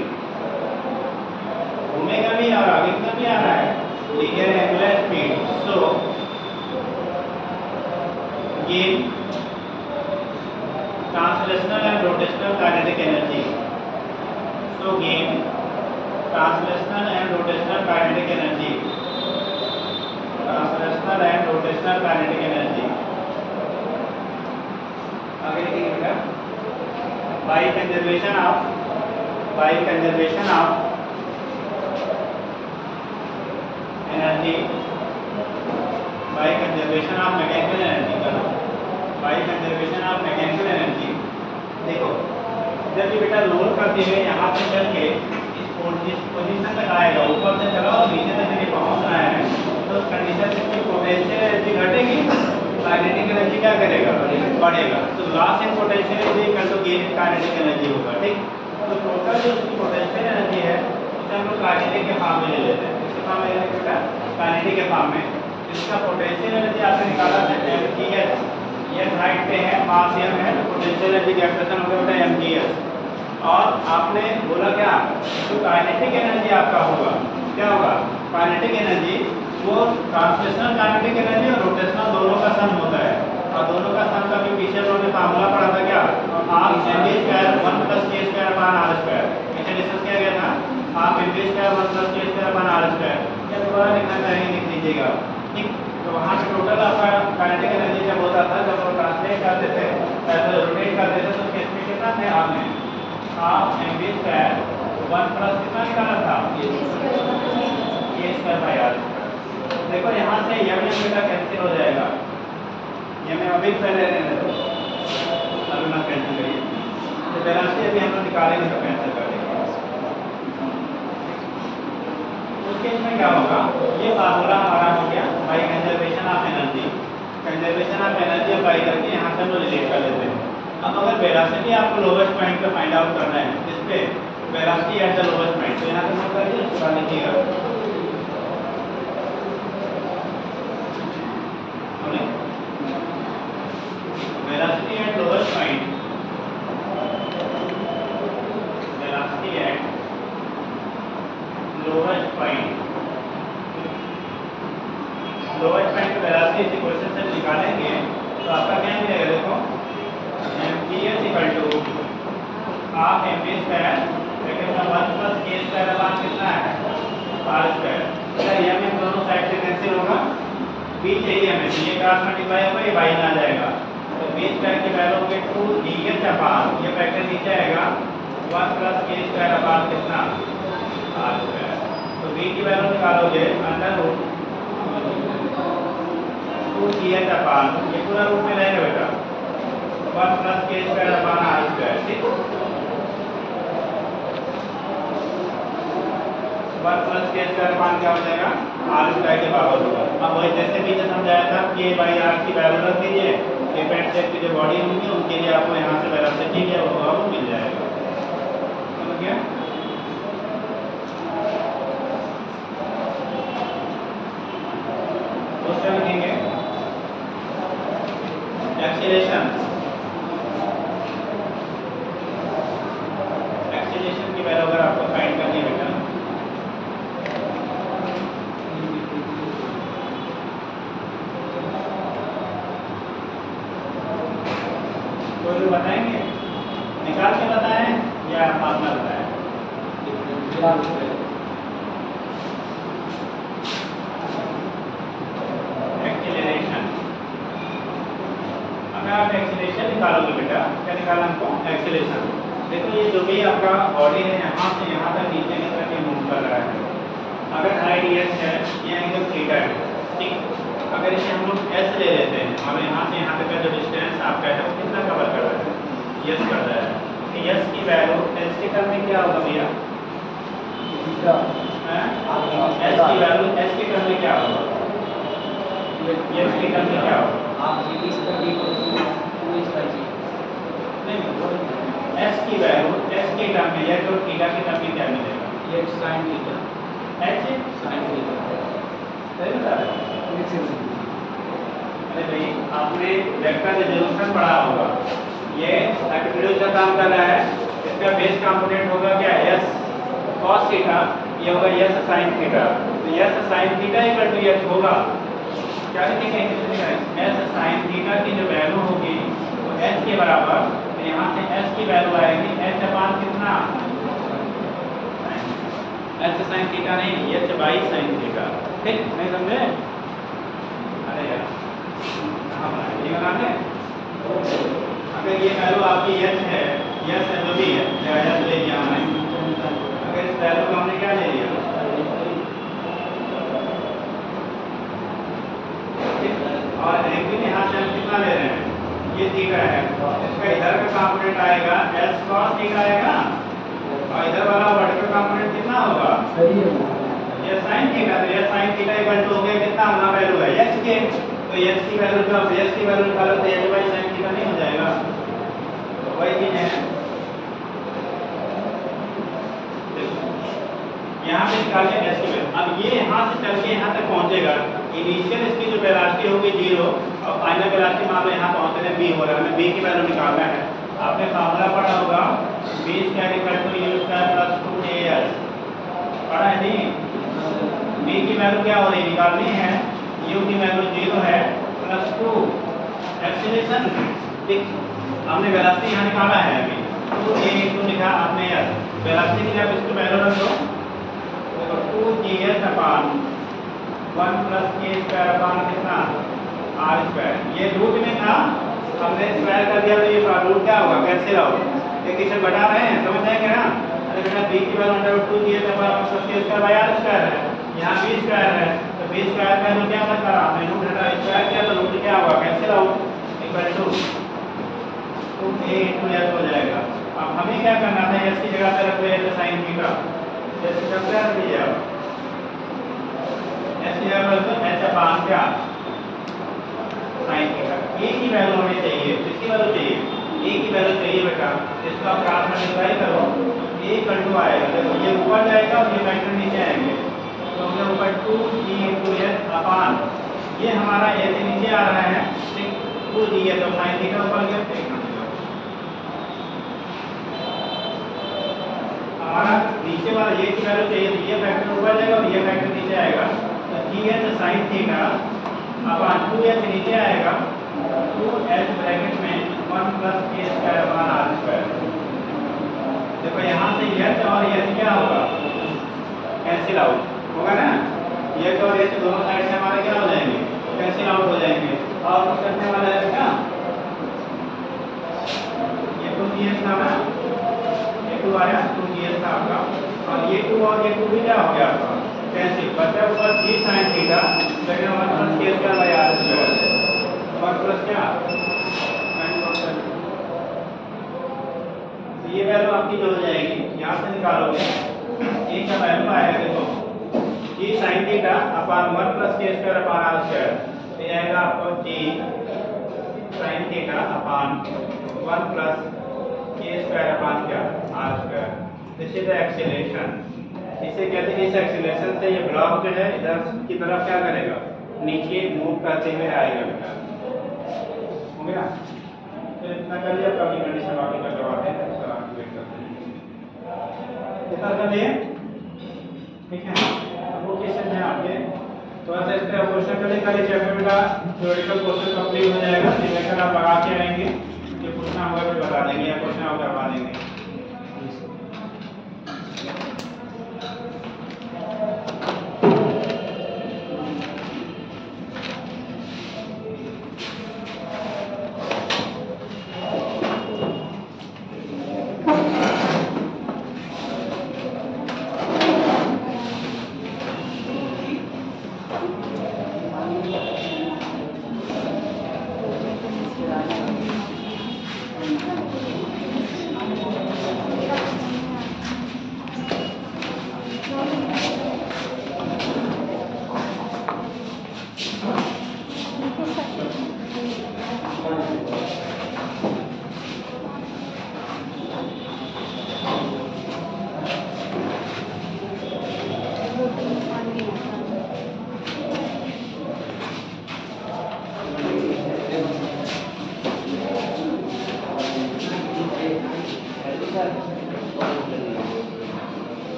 घूमेगा भी और आगे का भी आ रहा है, linear and angular speed, so gain translational and rotational kinetic energy, so gain translational and rotational kinetic energy translational and rotational kinetic energy. आगे लिखेंगे बेटा, by conservation of by conservation of energy by conservation of mechanical energy का by conservation of mechanical energy. देखो जब ये बेटा role करते हुए यहाँ से चल के इस पोजीशन तक आएगा, ऊपर से चला और नीचे तक यदि पहुँच रहा है तो उस कंडीशन में इसकी पोटेंशियल एनर्जी घटेगी, काइनेटिक एनर्जी क्या करेगा, बढ़ेगा। तो loss in potential energy equal to gain in kinetic energy होगा। ठीक, तो टोटल जो उसकी पोटेंशियल एनर्जी है उसे हम लोग काइनेटिक के फॉर्म में ले लेते हैं। किसके फॉर्म में ले लेते हैं बेटा, काइनेटिक के फॉर्म में। इसका पोटेंशियल एनर्जी आपने निकाला था एम टी एस, ये राइट पे है, मास एम है, तो पोटेंशियल एनर्जी का एक्सप्रेशन हो गया बेटा एम टी एस। और आपने बोला क्या, तो काइनेटिक एनर्जी आपका होगा, क्या होगा, काइनेटिक एनर्जी वो ट्रांसलेशनल काइनेटिक एनर्जी और रोटेशनल दोनों का सम होता है। और दोनों का सम का भी पीछे उन्होंने फार्मूला पढ़ा था क्या, half M V square one plus K square upon R square. पीछे डिस्कस किया गया था, half M V square one plus K square upon R square. या दोबारा लिखना चाहेंगे लिख लीजिएगा। ठीक, तो वहाँ से टोटल आपका काइनेटिक एनर्जी जब होता था, जब वो ट्रांसलेट करते थे, रोटेट करते थे, तो उसके इसमें कितना थे आपने half M V square one plus कितना निकाला था, के स्क्वायर बाई आर। देखो यहाँ से यम एम बेटा कैंसिल हो जाएगा, यम एम अभी पहले रहने दो, अभी ना कैंसिल करिए। तो वेलोसिटी अभी हम लोग निकालेंगे तो कैंसिल कर देंगे। उस केस में क्या होगा, ये फार्मूला हमारा हो गया by conservation of energy. Conservation of energy apply करके यहाँ से हम लोग रिलेट कर लेते हैं। अब अगर वेलोसिटी आपको लोवेस्ट पॉइंट पे फाइंड आउट करना है, इस पे velocity at the lowest point, तो यहाँ से नोट करिए, उसके बाद लिखिएगा velocity at lowest point, velocity at lowest point, lowest point पे velocity इस इक्वेशन से निकालेंगे तो आपका क्या मिलेगा, देखो mps equal to half M V square लेकिन one plus K square upon कितना है आर स्क्वायर। ये में दोनों साइड से कैंसिल होगा, बी चाहिए हमें, ये क्रॉस मल्टीप्लाई होगा, ये बाई में आ जाएगा। तो बी स्क्वायर की वैल्यू होगी टू डी एच अपान, ये फैक्टर नीचे आएगा one plus K square upon कितना आर स्क्वायर। तो बी की वैल्यू निकालोगे under root two D H upon, ये पूरा रूट में रहेगा बेटा one plus K square upon R square. ठीक, one plus K square upon क्या हो जाएगा आर स्क्वायर के बराबर होगा। अब वही जैसे पीछे समझाया था के बाई आर की वैल्यू रख दीजिए, डिपेंड शेप की जो बॉडी होंगी उनके लिए आपको यहाँ से वेलोसिटी क्या होगा वो मिल जाएगा। समझ गया? क्वेश्चन लिखेंगे एक्सीलरेशन, एक्सीलरेशन की वैल्यू अगर आपको फाइंड करनी है बेटा, कोई बताएंगे, निकाल के बताएं या फार्मूला बताएं? एक्सीलरेशन, अगर आप एक्सीलरेशन निकालोगे बेटा, क्या निकालना हमको एक्सीलरेशन। देखो ये जो भी आपका बॉडी है यहाँ से यहाँ तक नीचे की तरफ मूव कर रहा है, अगर हाइट एस है, ये एंगल थीटा है। ठीक, अगर इसे हम लोग एस ले लेते हैं और यहाँ से यहाँ तक का जो डिस्टेंस आपका है वो कितना कवर कर रहा है, यस कर रहा है। तो यस की वैल्यू एस के टर्म में क्या होगा भैया, एस की वैल्यू एस के टर्म में क्या होगा, यस के टर्म में क्या होगा, आप जी इस पर भी टू इस पर जी नहीं एस की वैल्यू एस के टर्म में या तो थीटा के टर्म में क्या मिलेगा, ये sin theta H sin theta सही बता रहे हैं। अरे भाई आपने वेक्टर रिजोल्यूशन पढ़ा होगा, ये एप्टीट्यूड का काम कर रहा है, इसका बेस कंपोनेंट होगा क्या एस cos थीटा, ये होगा एस sin थीटा। तो S sin theta equal to H होगा, क्या लिखेंगे एस sin थीटा की जो वैल्यू होगी वो एच के बराबर, तो यहाँ से एस की वैल्यू आएगी एच अपान कितना, एच sin थीटा नहीं एच बाई sin थीटा। ठीक, नहीं समझे? करना है। अगर ये वैल्यू आपकी एच है, एच है जो भी है, या एच ले लिया हमने, अगर इस वैल्यू को हमने क्या ले लिया, और एंगल यहाँ से हम कितना ले रहे हैं, ये थीटा है, इसका इधर का कंपोनेंट आएगा एस कॉस थीटा आएगा, और इधर वाला वर्टिकल कंपोनेंट कितना होगा, सही है ये साइन थीटा। तो ये साइन थीटा इक्वल टू हो गया कितना होना वैल्यू है एच के, तो एच की वैल्यू जो आप एच की वैल्यू निकालो तो एच बाई साइन थीटा नहीं हो जाएगा, तो वही चीज है यहाँ पे निकालिए एच की वैल्यू। अब ये यहाँ से चल के यहाँ तक पहुँचेगा, इनिशियल इसकी जो वेलोसिटी होगी जीरो और फाइनल वेलोसिटी मान लो यहाँ पहुँचने बी हो रहा है, हमें बी की वैल्यू निकालना है। आपने फार्मूला पढ़ा होगा V square equal to U square plus two A S, पढ़ा है नहीं? बी की वैल्यू क्या हो रही है, निकालनी है, यू की वैल्यू जीरो है प्लस टू एक्सीलरेशन, ठीक, हमने वेलोसिटी यहाँ निकाला है अभी, टू ए इंटू लिखा आपने एस, वेलोसिटी के लिए आप इसको वैल्यू रख दो, तो two G S upon one plus K square upon कितना आर स्क्वायर, ये रूट में था, हमने स्क्वायर कर दिया तो ये रूट क्या होगा, कैंसिल आउट, एक इसे बढ़ा रहे हैं, समझ जाएंगे ना। अरे बेटा बी की value under two G S upon one plus K square by R square है, यहाँ बी स्क्वायर है, तो बी स्क्वायर का रूट क्या बता रहा है, रूट हटा स्क्वायर किया तो रूट क्या होगा, cancel out, equal to two A into S हो जाएगा। अब हमें क्या करना था, एस की जगह पे रख दो साइन थीटा, एस की जगह पे रख दीजिए आप, एस की जगह पर तो एच अपान क्या साइन थीटा, ए की वैल्यू हमें चाहिए, किसकी वैल्यू चाहिए, ए की वैल्यू चाहिए बेटा, इसको आप क्रॉस मल्टीप्लाई करो, ए इक्वल टू आएगा, देखो ये ऊपर जाएगा और ये फैक्टर नीचे आएंगे, तो हमने ऊपर two G into H upon, ये हमारा एच नीचे आ रहा है, ठीक, टू जी है तो साइन थीटा ऊपर गया, हमारा नीचे वाला ये की वैल्यू चाहिए, तो ये फैक्टर ऊपर जाएगा और ये फैक्टर नीचे आएगा, तो G H sine theta upon two H नीचे आएगा, टू एच ब्रैकेट में one plus K square upon R square. देखो यहाँ से एच और एच क्या होगा, कैंसिल आउट होगा ना, एच और एच दोनों साइड से हमारे क्या हो जाएंगे, कैंसिल आउट हो जाएंगे, और कुछ करने वाला है क्या, ये टू जी एच था ना, ये टू आया, टू जी एच था आपका, और ये टू और ये टू भी क्या हो गया आपका, कैंसिल, बचा ऊपर जी साइन थीटा, लेकिन one plus K square by R square, one plus क्या साइन फंक्शन, तो ये वैल्यू आपकी जो हो जाएगी, यहाँ से निकालोगे, ए का वैल्यू आएगा, देखो G sine theta upon one plus K square upon R square, तो ये आएगा आपको G sine theta upon one plus K square upon क्या R square, this is the acceleration. इसे कहते हैं, इस एक्सीलरेशन से ये ब्लॉक जो है इधर की तरफ क्या करेगा, नीचे मूव करते हुए आएगा बेटा, हो गया, तो इतना कर लिया, अपनी कंडीशन बाकी का करवाते हैं, सर आप वेट करते हैं, इतना कर लिए, ठीक है। अब वो क्वेश्चन है आपके, थोड़ा सा इस तरह क्वेश्चन कर लेकर चैप्टर का थ्योरेटिकल क्वेश्चन कंप्लीट हो जाएगा, लेक्चर आप लगा के आएंगे, जो पूछना होगा फिर बता देंगे या क्वेश्चन आप करवा देंगे।